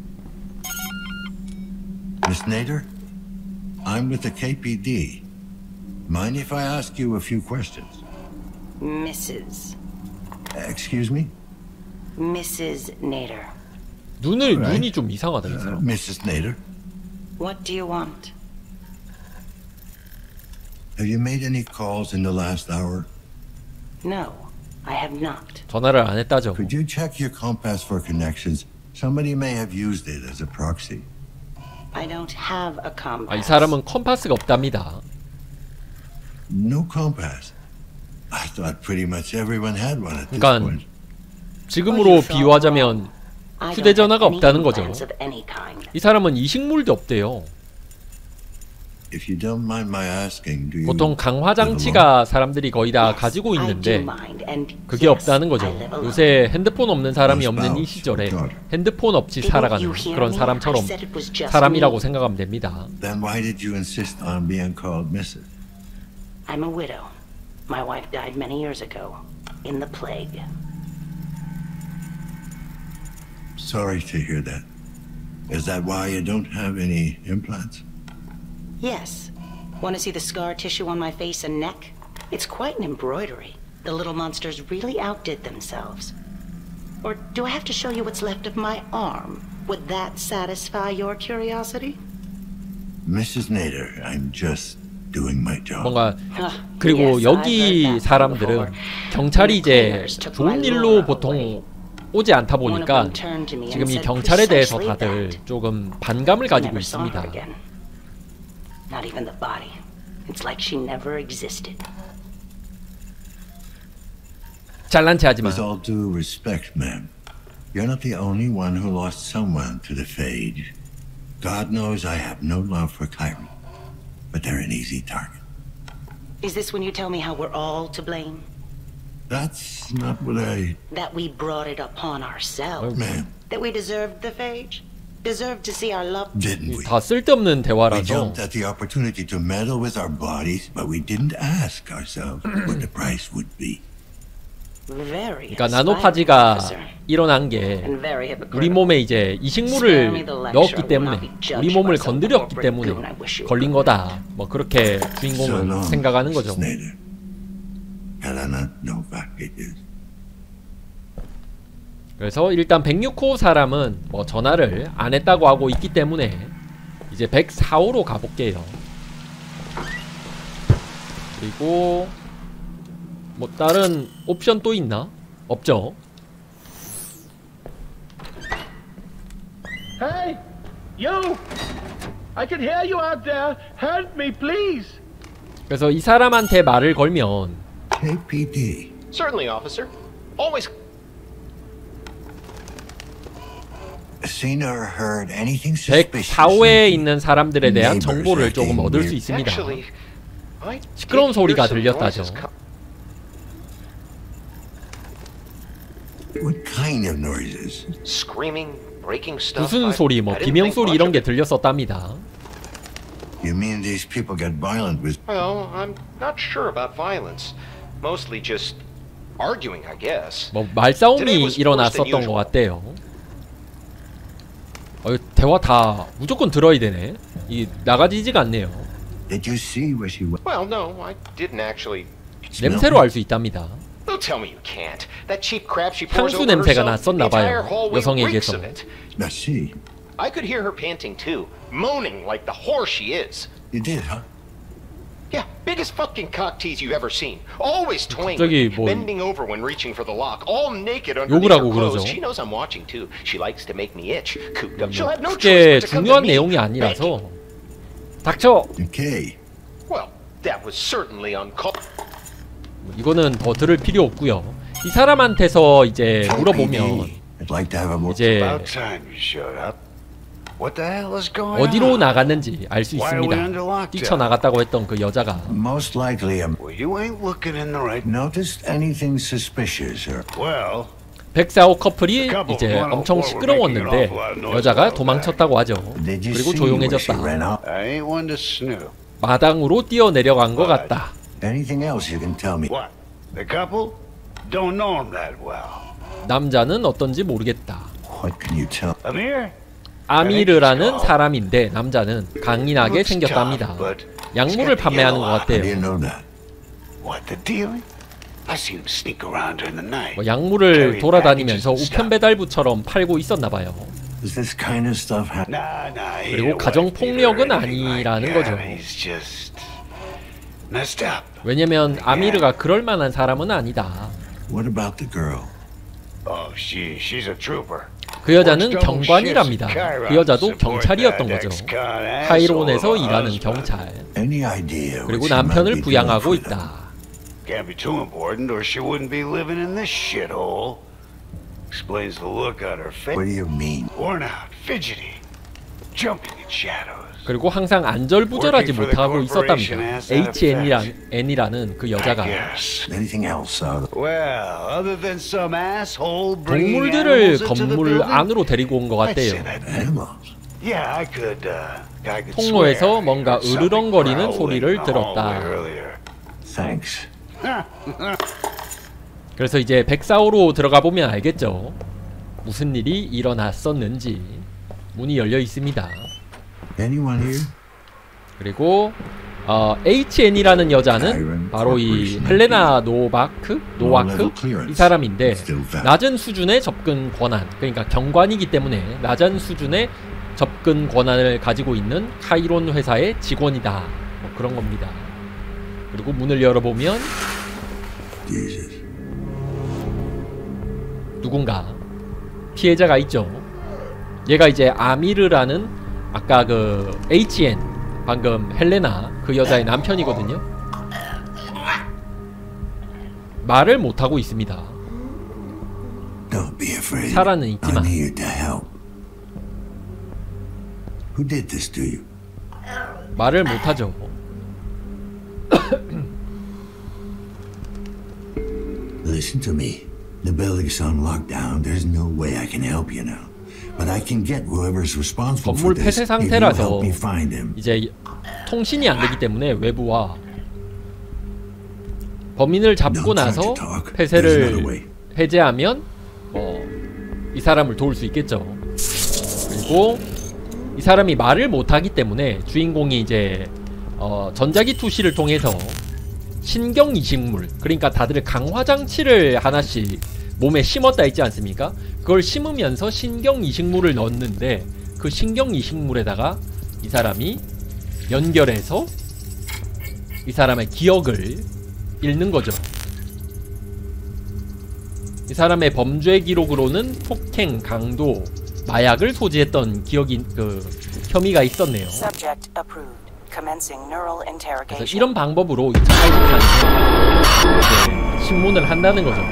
Miss Nader? I'm with the K P D. Mind if I ask you a few questions? Missus Excuse me? Missus Nader. 눈을 Alright. 눈이 좀 이상하다 이 Uh, 사람. Missus Nader, What do you want? have you made any calls in the last hour? No, I have not. 전화를 안 했다죠. Could you check your compass for connections? Somebody may have used it as a proxy. I don't have a compass. 아, 이 사람은 컴파스가 없답니다. No compass. I thought pretty much everyone had one at this 그러니까 point. 지금으로 비유하자면 I don't 휴대전화가 have any 없다는 거죠. implants of any kind. 이 사람은 이식물도 없대요. If you don't mind my asking, do you 보통 강화 장치가 사람들이 거의 다 가지고 있는데 그게 없다는 거죠. 요새 핸드폰 없는 사람이 없는 이 시절에 핸드폰 없이 살아가는 그런 사람처럼 사람이라고 생각하면 됩니다. Then why did you insist on being called Missus? I'm a widow. My wife died many years ago in the plague. Sorry to hear that. Is that why you don't have any implants? Yes. Want to see the scar tissue on my face and neck? It's quite an embroidery. The little monsters really outdid themselves. Or do I have to show you what's left of my arm? Would that satisfy your curiosity? Missus Nader, I'm just doing my job. 뭔가 그리고 여기 사람들은 경찰이 이제 좋은 일로 보통 오지 않다 보니까 지금 이 경찰에 대해서 다들 조금 반감을 가지고 있습니다. Not even the body. It's like she never existed. 잘난 체 하지 마. With all due respect, ma'am, you're not the only one who lost someone to the Phage. God knows I have no love for Kyrie, but they're an easy target. Is this when you tell me how we're all to blame? That's not what I... That we brought it upon ourselves? Ma'am, That we deserved the Phage? Deserved to see our love? didn't we? 다 쓸데없는 We 대화라서 jumped at the opportunity to meddle with our bodies, but we didn't ask ourselves what the price would be. Very 그러니까 나노파지가 officer. 일어난 게 And very hypocritical. 우리 몸에 이제 이식물을 넣었기 때문에 우리 몸을 건드렸기 때문에 걸린 거다. 뭐 그렇게 주인공은 생각하는 거죠. Snyder. Helena Novak it is. 그래서 일단 백육호 사람은 뭐 전화를 안 했다고 하고 있기 때문에 이제 백사호로 가볼게요. 그리고 뭐 다른 옵션 또 있나? 없죠. Hey, you! I can hear you out there. Help me, please. 그래서 이 사람한테 말을 걸면 K P D. Certainly, officer. Always. Seen or heard anything suspicious? 백사 호에 있는 사람들에 대한 정보를 조금 얻을 수 있습니다. Actually, I 시끄러운 did 소리가 hear some 들렸다죠. noises co- What kind of noises? Screaming, breaking stuff. 무슨 I- 소리, 뭐 I didn't 비명 think 소리 much 이런 of 게 it. 들렸었답니다. You mean these people get violent with? Well, I'm not sure about violence. Mostly just arguing, I guess. 뭐 말싸움이 일어났었던 것 같대요. 어, 대화 다 무조건 들어야 되네. 이 나가지지가 않네요. Did you see where she went? Well, no, I didn't actually. 냄새로 알 수 있답니다. Don't tell me you can't. That cheap crap she pours 향수 over 냄새가 herself, the 났었나 entire 봐요. hallway reeks 여성에게서. of it. I see. I could hear her panting too, moaning like the whore she is. You did, huh? Yeah, biggest fucking cock tease you've ever seen. Always toying, 갑자기 with, 뭐 bending over when reaching for the lock, all naked underneath 욕을 her 하고 clothes. 그러죠. She knows I'm watching too. She likes to make me itch. Cooped up. She'll have no 그게 choice but to come to 중요한 me. 내용이 아니라서. 닥쳐! Okay. Well, that was certainly uncalled. 이거는 더 들을 필요 없고요. 이 사람한테서 이제 물어보면 I'd like to have a more. 이제 About time you showed up. What the hell is going 어디로 on? 나갔는지 알 수 Why are we under 있습니다. lockdown? 뛰쳐나갔다고 했던 그 여자가 Most likely, I'm. Well, you ain't looking in the right. Noticed anything suspicious, or? Well, 백사 호 커플이 이제 엄청 시끄러웠는데 여자가 도망쳤다고 하죠. Did you 그리고 see where she 조용해졌다. ran out? I ain't one to snoop. 마당으로 뛰어내려간 것 같다. Anything else you can tell me? What? The couple? Don't know him that well. 남자는 어떤지 모르겠다. What can you tell? Amir? 아미르라는 사람인데 남자는 강인하게 생겼답니다. 약물을 판매하는 것 How do you 같대요. know that? What, the dealing? I seen him sneak around during the night. 뭐 약물을 돌아다니면서 우편 배달부처럼 팔고 있었나 봐요. Does this kind of stuff happen? Nah, nah, he 그리고 don't 가정 wife beater or 폭력은 anything like 아니라는 that. 거죠. He's just messed up. 왜냐면 아미르가 그럴 만한 사람은 아니다. What about the girl? Oh, she, she's a trooper. 그 여자는 경관이랍니다. 그 여자도 경찰이었던 거죠. 카이론에서 일하는 경찰. Any idea? 그리고 what she might 남편을 be doing 부양하고 for them? 있다. Can't be too important, or she wouldn't be living in this shithole. Explains the look on her face. What do you mean? Worn out, fidgety, jumping in shadows. 그리고 항상 안절부절하지 못하고 있었답니다. 에이치엔이라는 그 여자가 Anything else? Uh, Well, other than some asshole bringing 동물들을 animals into the 건물 building. 안으로 데리고 온 것 I'd 같대요. say that. animals. Yeah, I could. Uh, I could 통로에서 swear I 뭔가 heard something 으르렁거리는 growling 소리를 in the 들었다. hallway earlier. Thanks. 그래서 이제 백사 호로 들어가 보면 알겠죠. 무슨 일이 일어났었는지. 문이 열려 있습니다. Anyone here? 그리고 어, 에이치엔이라는 여자는 바로 이 헬레나 노바크? 노와크? 이 사람인데 낮은 수준의 접근 권한, 그러니까 경관이기 때문에 낮은 수준의 접근 권한을 가지고 있는 카이론 회사의 직원이다. 뭐 그런 겁니다. 그리고 문을 열어보면 Jesus. 누군가 피해자가 있죠. 얘가 이제 아미르라는 아까 그 에이치엔 방금 헬레나 그 여자의 남편이거든요. 말을 못하고 있습니다. Don't be afraid. 살아는 있지만. I'm here to help. Who did this to you? 말을 못하죠. Listen to me. The building's on lockdown. There's no way I can help you now. But I can get whoever's responsible for 건물 this 폐쇄 if you 상태라서 help me find him. 이제 통신이 안 되기 때문에 외부와 범인을 잡고 나서 폐쇄를 해제하면 어, 이 사람을 도울 수 있겠죠. 그리고 이 사람이 말을 못하기 때문에 주인공이 이제 어, 전자기 투시를 통해서 신경 이식물, 그러니까 다들 강화장치를 하나씩 몸에 심었다 있지 않습니까? 그걸 심으면서 신경 이식물을 넣었는데 그 신경 이식물에다가 이 사람이 연결해서 이 사람의 기억을 잃는 거죠. 이 사람의 범죄 기록으로는 폭행, 강도, 마약을 소지했던 기억이 그 혐의가 있었네요. 그래서 이런 방법으로 이천팔십 년에 신문을 한다는 거죠.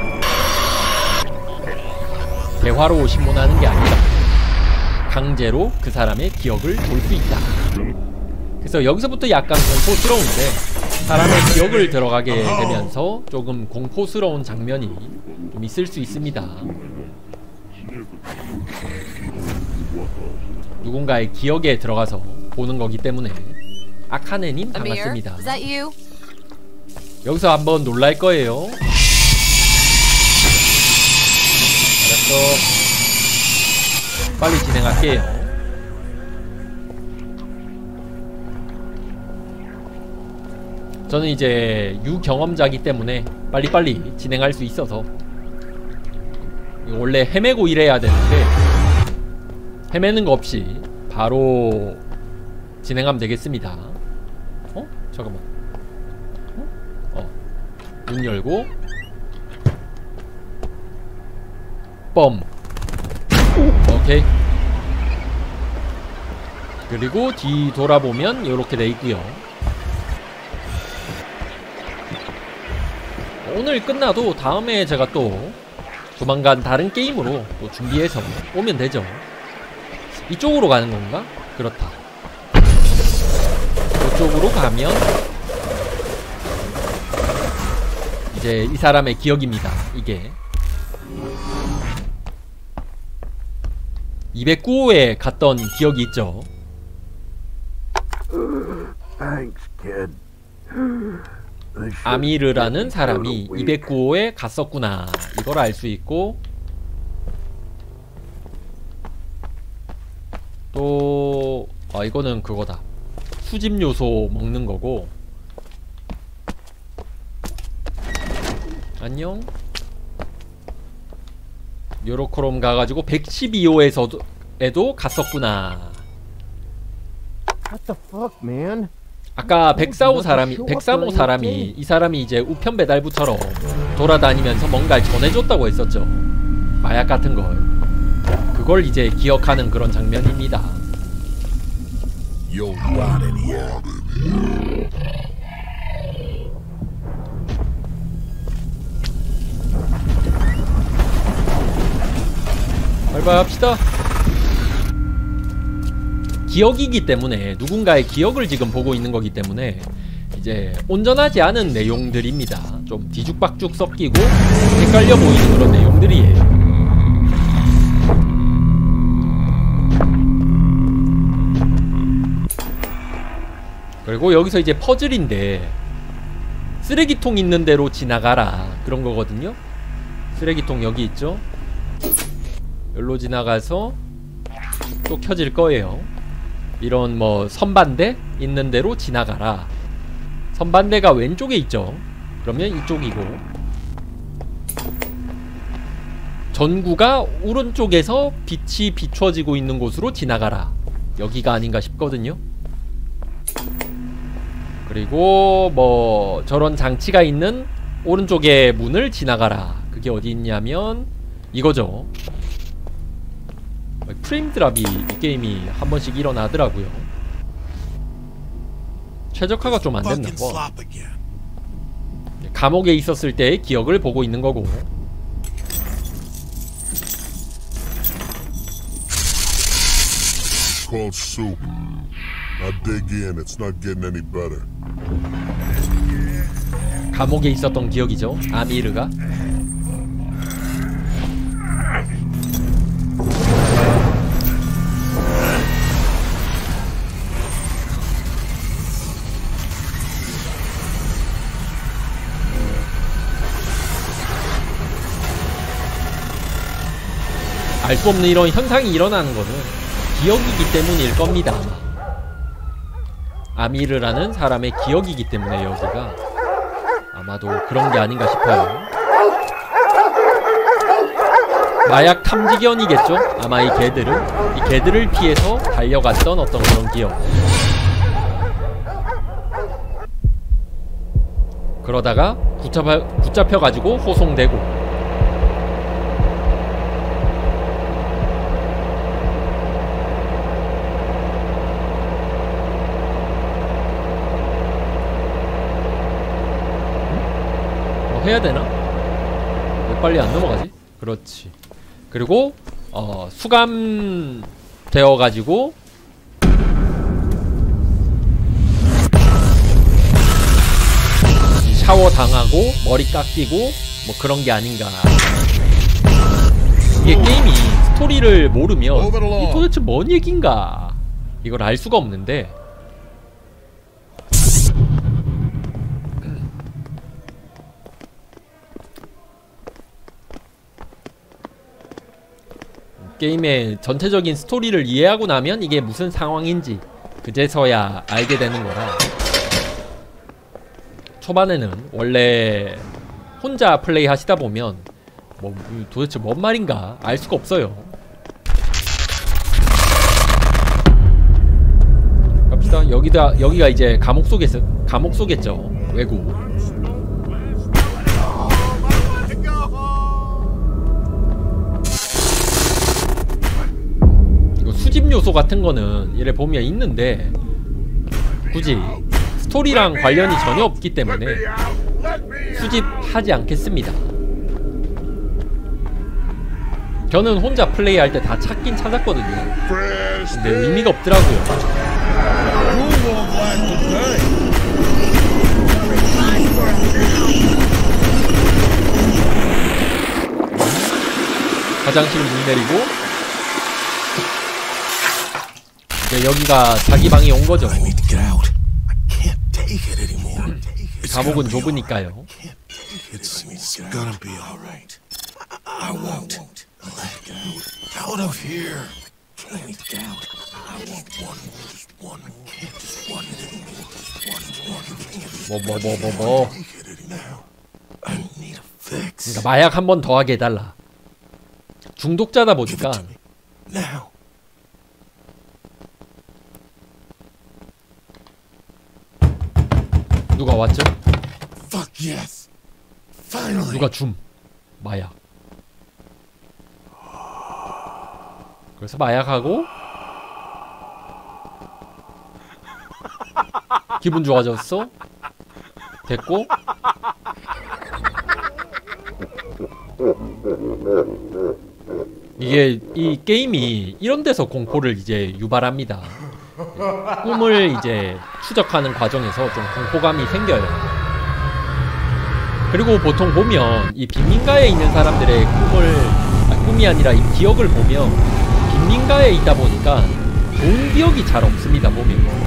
대화로 신문하는 게 아니라 강제로 그 사람의 기억을 볼 수 있다. 그래서 여기서부터 약간 공포스러운데 사람의 기억을 들어가게 되면서 조금 공포스러운 장면이 좀 있을 수 있습니다. 누군가의 기억에 들어가서 보는 거기 때문에. 아카네님 반갑습니다. 여기서 한번 놀랄 거예요. 알았어. 빨리 진행할게요. 저는 이제 유경험자기 때문에 빨리빨리 진행할 수 있어서. 원래 헤매고 이래야 되는데 헤매는 거 없이 바로 진행하면 되겠습니다. 어? 잠깐만. 어? 어. 문 열고 뻔. 오케이. 그리고 뒤 돌아보면 이렇게 돼 있고요. 오늘 끝나도 다음에 제가 또 조만간 다른 게임으로 또 준비해서 오면 되죠. 이쪽으로 가는 건가? 그렇다. 이쪽으로 가면 이제 이 사람의 기억입니다. 이게 이백구 호에 갔던 기억이 있죠. 아미르라는 사람이 이백구 호에 갔었구나. 이걸 알 수 있고, 또 아 이거는 그거다. 수집 요소 먹는 거고. 안녕. 요로코롬 가가지고 백십이 호에서도 에도 갔었구나. What the fuck, man? 아까 백사 호 사람이 백삼 호 사람이 이 사람이 이제 우편 배달부처럼 돌아다니면서 뭔가를 전해줬다고 했었죠. 마약 같은 걸. 그걸 이제 기억하는 그런 장면입니다. 발발합시다. 기억이기 때문에, 누군가의 기억을 지금 보고 있는 거기 때문에 이제 온전하지 않은 내용들입니다. 좀 뒤죽박죽 섞이고 헷갈려 보이는 그런 내용들이에요. 그리고 여기서 이제 퍼즐인데, 쓰레기통 있는 데로 지나가라, 그런 거거든요. 쓰레기통 여기 있죠. 여기로 지나가서 또 켜질 거예요. 이런 뭐 선반대 있는 데로 지나가라. 선반대가 왼쪽에 있죠. 그러면 이쪽이고, 전구가 오른쪽에서 빛이 비춰지고 있는 곳으로 지나가라. 여기가 아닌가 싶거든요. 그리고 뭐 저런 장치가 있는 오른쪽의 문을 지나가라. 그게 어디 있냐면 이거죠. 프레임 드랍이 이 게임이 한 번씩 일어나더라고요. 최적화가 좀 안 됐나 봐. 감옥에 있었을 때의 기억을 보고 있는 거고. Called soup. I dig in. It's not getting any better. 감옥에 있었던 기억이죠. 아미르가. 알 수 없는 이런 현상이 일어나는 거는 기억이기 때문일 겁니다. 아미르라는 사람의 기억이기 때문에 여기가 아마도 그런 게 아닌가 싶어요. 마약 탐지견이겠죠? 아마 이 개들은 이 개들을 피해서 달려갔던 어떤 그런 기억. 그러다가 붙잡아, 붙잡혀가지고 호송되고. 뭐 해야 되나? 왜 빨리 안 넘어가지? 그렇지. 그리고 어, 수감 되어가지고 샤워 당하고 머리 깎이고 뭐 그런 게 아닌가. 이게 게임이 스토리를 모르면 이 도대체 뭔 얘긴가 이걸 알 수가 없는데, 게임의 전체적인 스토리를 이해하고 나면 이게 무슨 상황인지 그제서야 알게 되는 거라. 초반에는 원래 혼자 플레이 하시다 보면 뭐 도대체 뭔 말인가 알 수가 없어요. 갑시다. 여기다 여기가 이제 감옥 속에서 감옥 속겠죠. 외국. 이거 수집 요소 같은 거는 이래 보면 있는데 굳이 스토리랑 관련이 전혀 없기 때문에 수집하지 않겠습니다. 저는 혼자 플레이할 때 다 찾긴 찾았거든요. 근데 의미가 없더라고요. 화장실 문 내리고 이제 여기가 자기 방에 온 거죠. 감옥은 좁으니까요. 뭐 뭐 뭐 뭐 뭐. 그러니까 마약 한 번 더 하게 해달라. 중독자다 보니까. 누가 왔죠? 누가 줌 마약. 그래서 마약하고 기분 좋아졌어? 됐고 이게 이 게임이 이런 데서 공포를 이제 유발합니다. 꿈을 이제 추적하는 과정에서 좀 공포감이 생겨요. 그리고 보통 보면 이 빈민가에 있는 사람들의 꿈을 아, 꿈이 아니라 이 기억을 보면 빈민가에 있다 보니까 좋은 기억이 잘 없습니다. 보면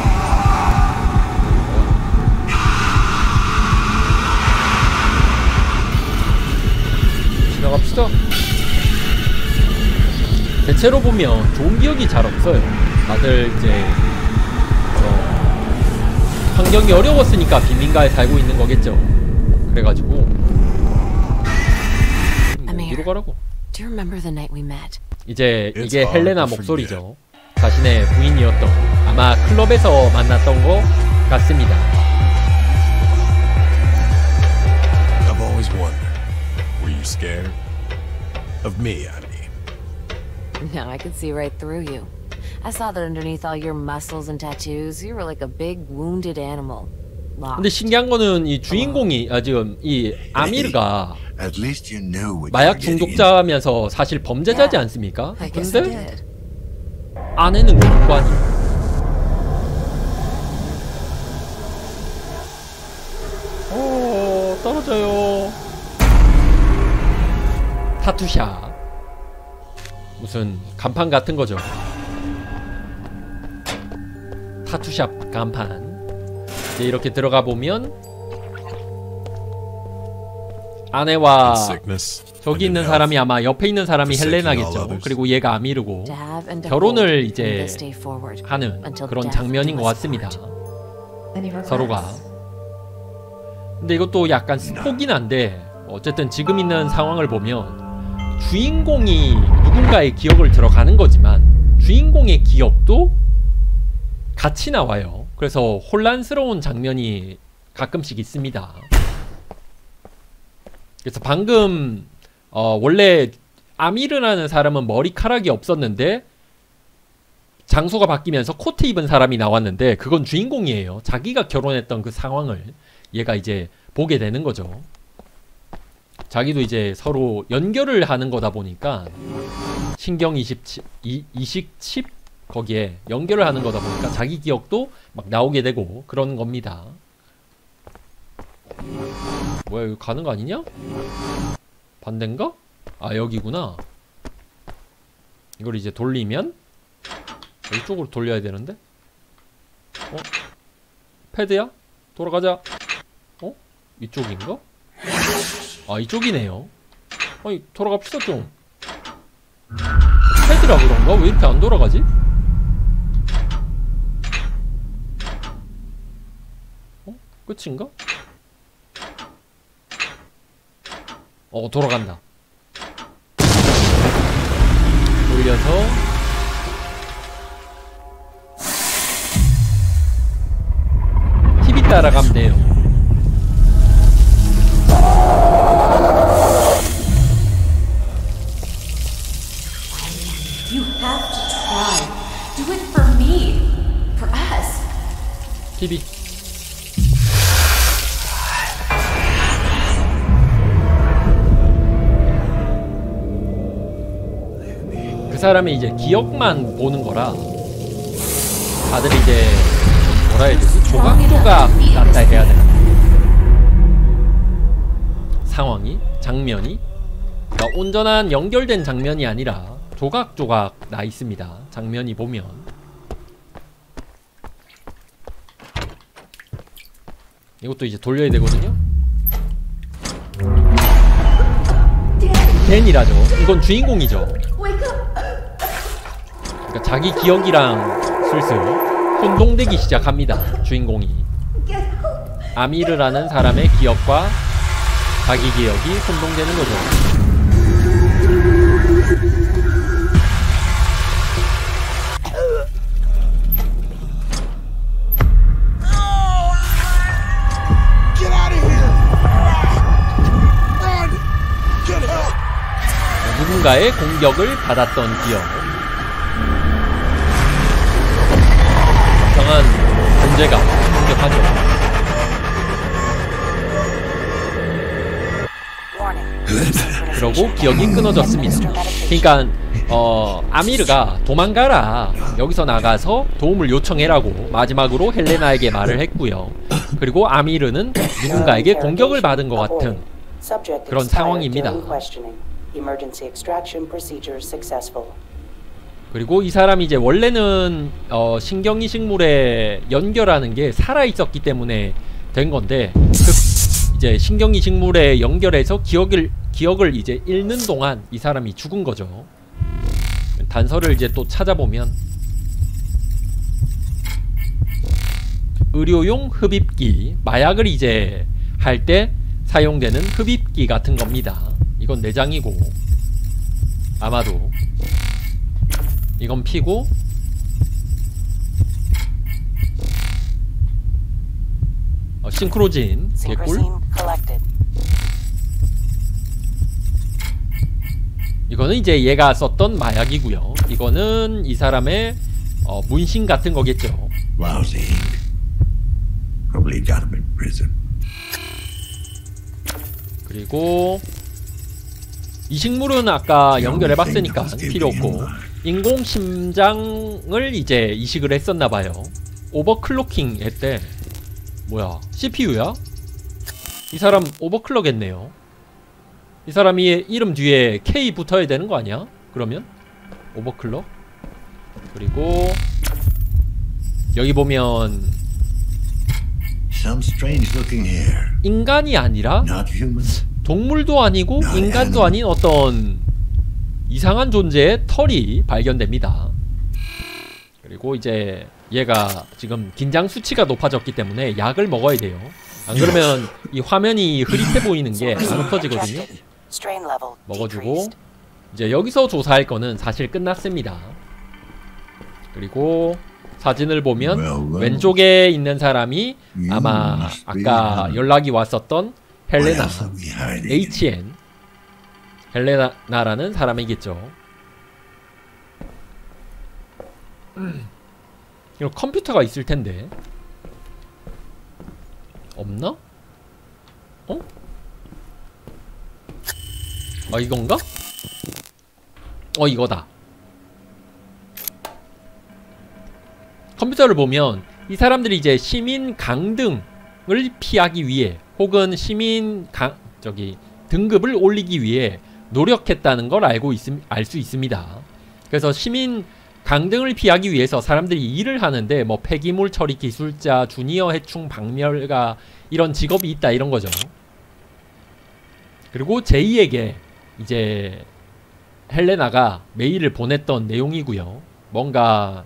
지나갑시다. 대체로 보면 좋은 기억이 잘 없어요. 다들 이제 어, 환경이 어려웠으니까 빈민가에 살고 있는 거겠죠. 그래가지고 어디로 가라고? 이제 이게 헬레나 목소리죠. 자신의 부인이었던, 아마 클럽에서 만났던 거 같습니다. I've always wondered. Were you scared? Of me, I mean. No, I could see right through you. I saw that underneath all your muscles and tattoos, you were like a big wounded animal. 근데 신기한 거는 이 주인공이 아 지금 이 아미르가 마약 중독자면서 사실 범죄자지 않습니까? 근데 아내는 군관이. 오 떨어져요. 타투샷. 무슨 간판 같은 거죠. 타투샵 간판. 이제 이렇게 들어가 보면 아내와 저기 있는 사람이 아마 옆에 있는 사람이 헬레나겠죠. 그리고 얘가 아미르고 결혼을 이제 하는 그런 장면인 것 같습니다. 서로가. 근데 이것도 약간 스포긴 한데 어쨌든 지금 있는 상황을 보면 주인공이 누군가의 기억을 들어가는 거지만 주인공의 기억도 같이 나와요. 그래서 혼란스러운 장면이 가끔씩 있습니다. 그래서 방금 어, 원래 아미르라는 사람은 머리카락이 없었는데 장소가 바뀌면서 코트 입은 사람이 나왔는데 그건 주인공이에요. 자기가 결혼했던 그 상황을 얘가 이제 보게 되는 거죠. 자기도 이제 서로 연결을 하는 거다 보니까 신경 이식칩, 이식칩 거기에 연결을 하는 거다 보니까 자기 기억도 막 나오게 되고 그런 겁니다. 뭐야, 이거 가는 거 아니냐? 반대인가? 아, 여기구나. 이걸 이제 돌리면 이쪽으로 돌려야 되는데? 어? 패드야? 돌아가자. 어? 이쪽인가? 아, 이쪽이네요. 아니, 돌아갑시다 좀. 패드라 그런가? 왜 이렇게 안 돌아가지? 어? 끝인가? 어, 돌아간다. 돌려서 티비 따라가면 돼요. You have to try. Do it for me. For us. 티비. 그 사람이 이제 기억만 보는 거라 다들 이제 뭐라 해야 되지? 조각조각 났다 해야 되나? 상황이, 장면이 그러니까 온전한 연결된 장면이 아니라 조각조각 나 있습니다. 장면이 보면 이것도 이제 돌려야 되거든요. 댄이라죠. 이건 주인공이죠. 그러니까 자기 기억이랑 슬슬 혼동되기 시작합니다. 주인공이 아미르라는 사람의 기억과 자기 기억이 혼동되는 거죠. 누군가의 공격을 받았던 기억. 이상한 존재가 공격하죠. 그러고 기억이 끊어졌습니다. 그러니까 어, 아미르가 도망가라, 여기서 나가서 도움을 요청해라고 마지막으로 헬레나에게 말을 했고요. 그리고 아미르는 누군가에게 공격을 받은 것 같은 그런 상황입니다. 그리고 이 사람이 이제 원래는 어, 신경이식물에 연결하는 게 살아있었기 때문에 된 건데 그 이제 신경이식물에 연결해서 기억을 기억을 이제 잃는 동안 이 사람이 죽은 거죠. 단서를 이제 또 찾아보면 의료용 흡입기, 마약을 이제 할 때 사용되는 흡입기 같은 겁니다. 이건 내장이고 아마도 이건 피고 어, 싱크로진 개꿀. 이거는 이제 얘가 썼던 마약이고요. 이거는 이 사람의 어, 문신 같은 거겠죠. 그리고 이 식물은 아까 연결해봤으니까 필요 없고 인공 심장을 이제 이식을 했었나봐요. 오버클로킹 했대. 뭐야, 씨피유야? 이 사람 오버클럭 했네요. 이 사람이 이름 뒤에 K 붙어야 되는 거 아니야? 그러면 오버클럭. 그리고 여기 보면 인간이 아니라 동물도 아니고 인간도 아닌 어떤 이상한 존재의 털이 발견됩니다. 그리고 이제 얘가 지금 긴장 수치가 높아졌기 때문에 약을 먹어야 돼요. 안 그러면 이 화면이 흐릿해 보이는 게 안 흩어지거든요. 먹어주고 이제 여기서 조사할 거는 사실 끝났습니다. 그리고 사진을 보면 왼쪽에 있는 사람이 아마 아까 연락이 왔었던 헬레나, 에이치엔 헬레나라는 사람이겠죠. 이런 컴퓨터가 있을 텐데 없나? 어? 아 이건가? 어 이거다. 컴퓨터를 보면 이 사람들이 이제 시민 강등을 피하기 위해 혹은 시민 강 저기 등급을 올리기 위해 노력했다는 걸 알고 있음 알 수 있습니다. 그래서 시민 강등을 피하기 위해서 사람들이 일을 하는데 뭐 폐기물 처리 기술자, 주니어 해충 박멸가 이런 직업이 있다 이런 거죠. 그리고 제이에게 이제 헬레나가 메일을 보냈던 내용이고요. 뭔가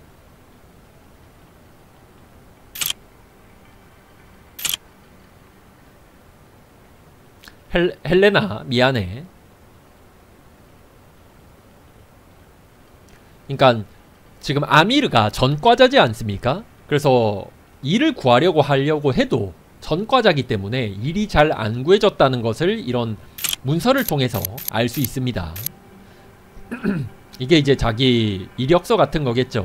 헬, 헬레나 미안해. 그러니까 지금 아미르가 전과자지 않습니까? 그래서 일을 구하려고 하려고 해도 전과자기 때문에 일이 잘 안 구해졌다는 것을 이런 문서를 통해서 알 수 있습니다. 이게 이제 자기 이력서 같은 거겠죠.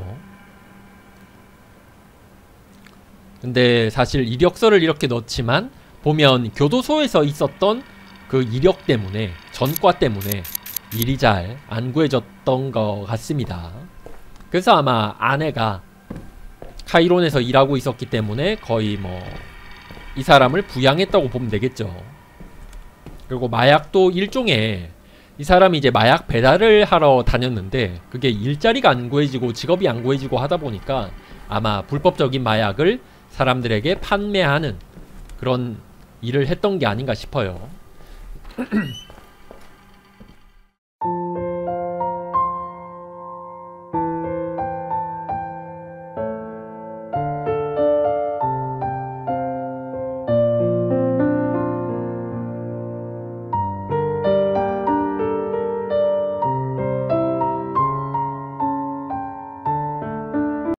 근데 사실 이력서를 이렇게 넣지만 보면 교도소에서 있었던 그 이력 때문에 전과 때문에 일이 잘 안 구해졌던 것 같습니다. 그래서 아마 아내가 카이론에서 일하고 있었기 때문에 거의 뭐 이 사람을 부양했다고 보면 되겠죠. 그리고 마약도 일종의 이 사람이 이제 마약 배달을 하러 다녔는데 그게 일자리가 안 구해지고 직업이 안 구해지고 하다 보니까 아마 불법적인 마약을 사람들에게 판매하는 그런 일을 했던 게 아닌가 싶어요.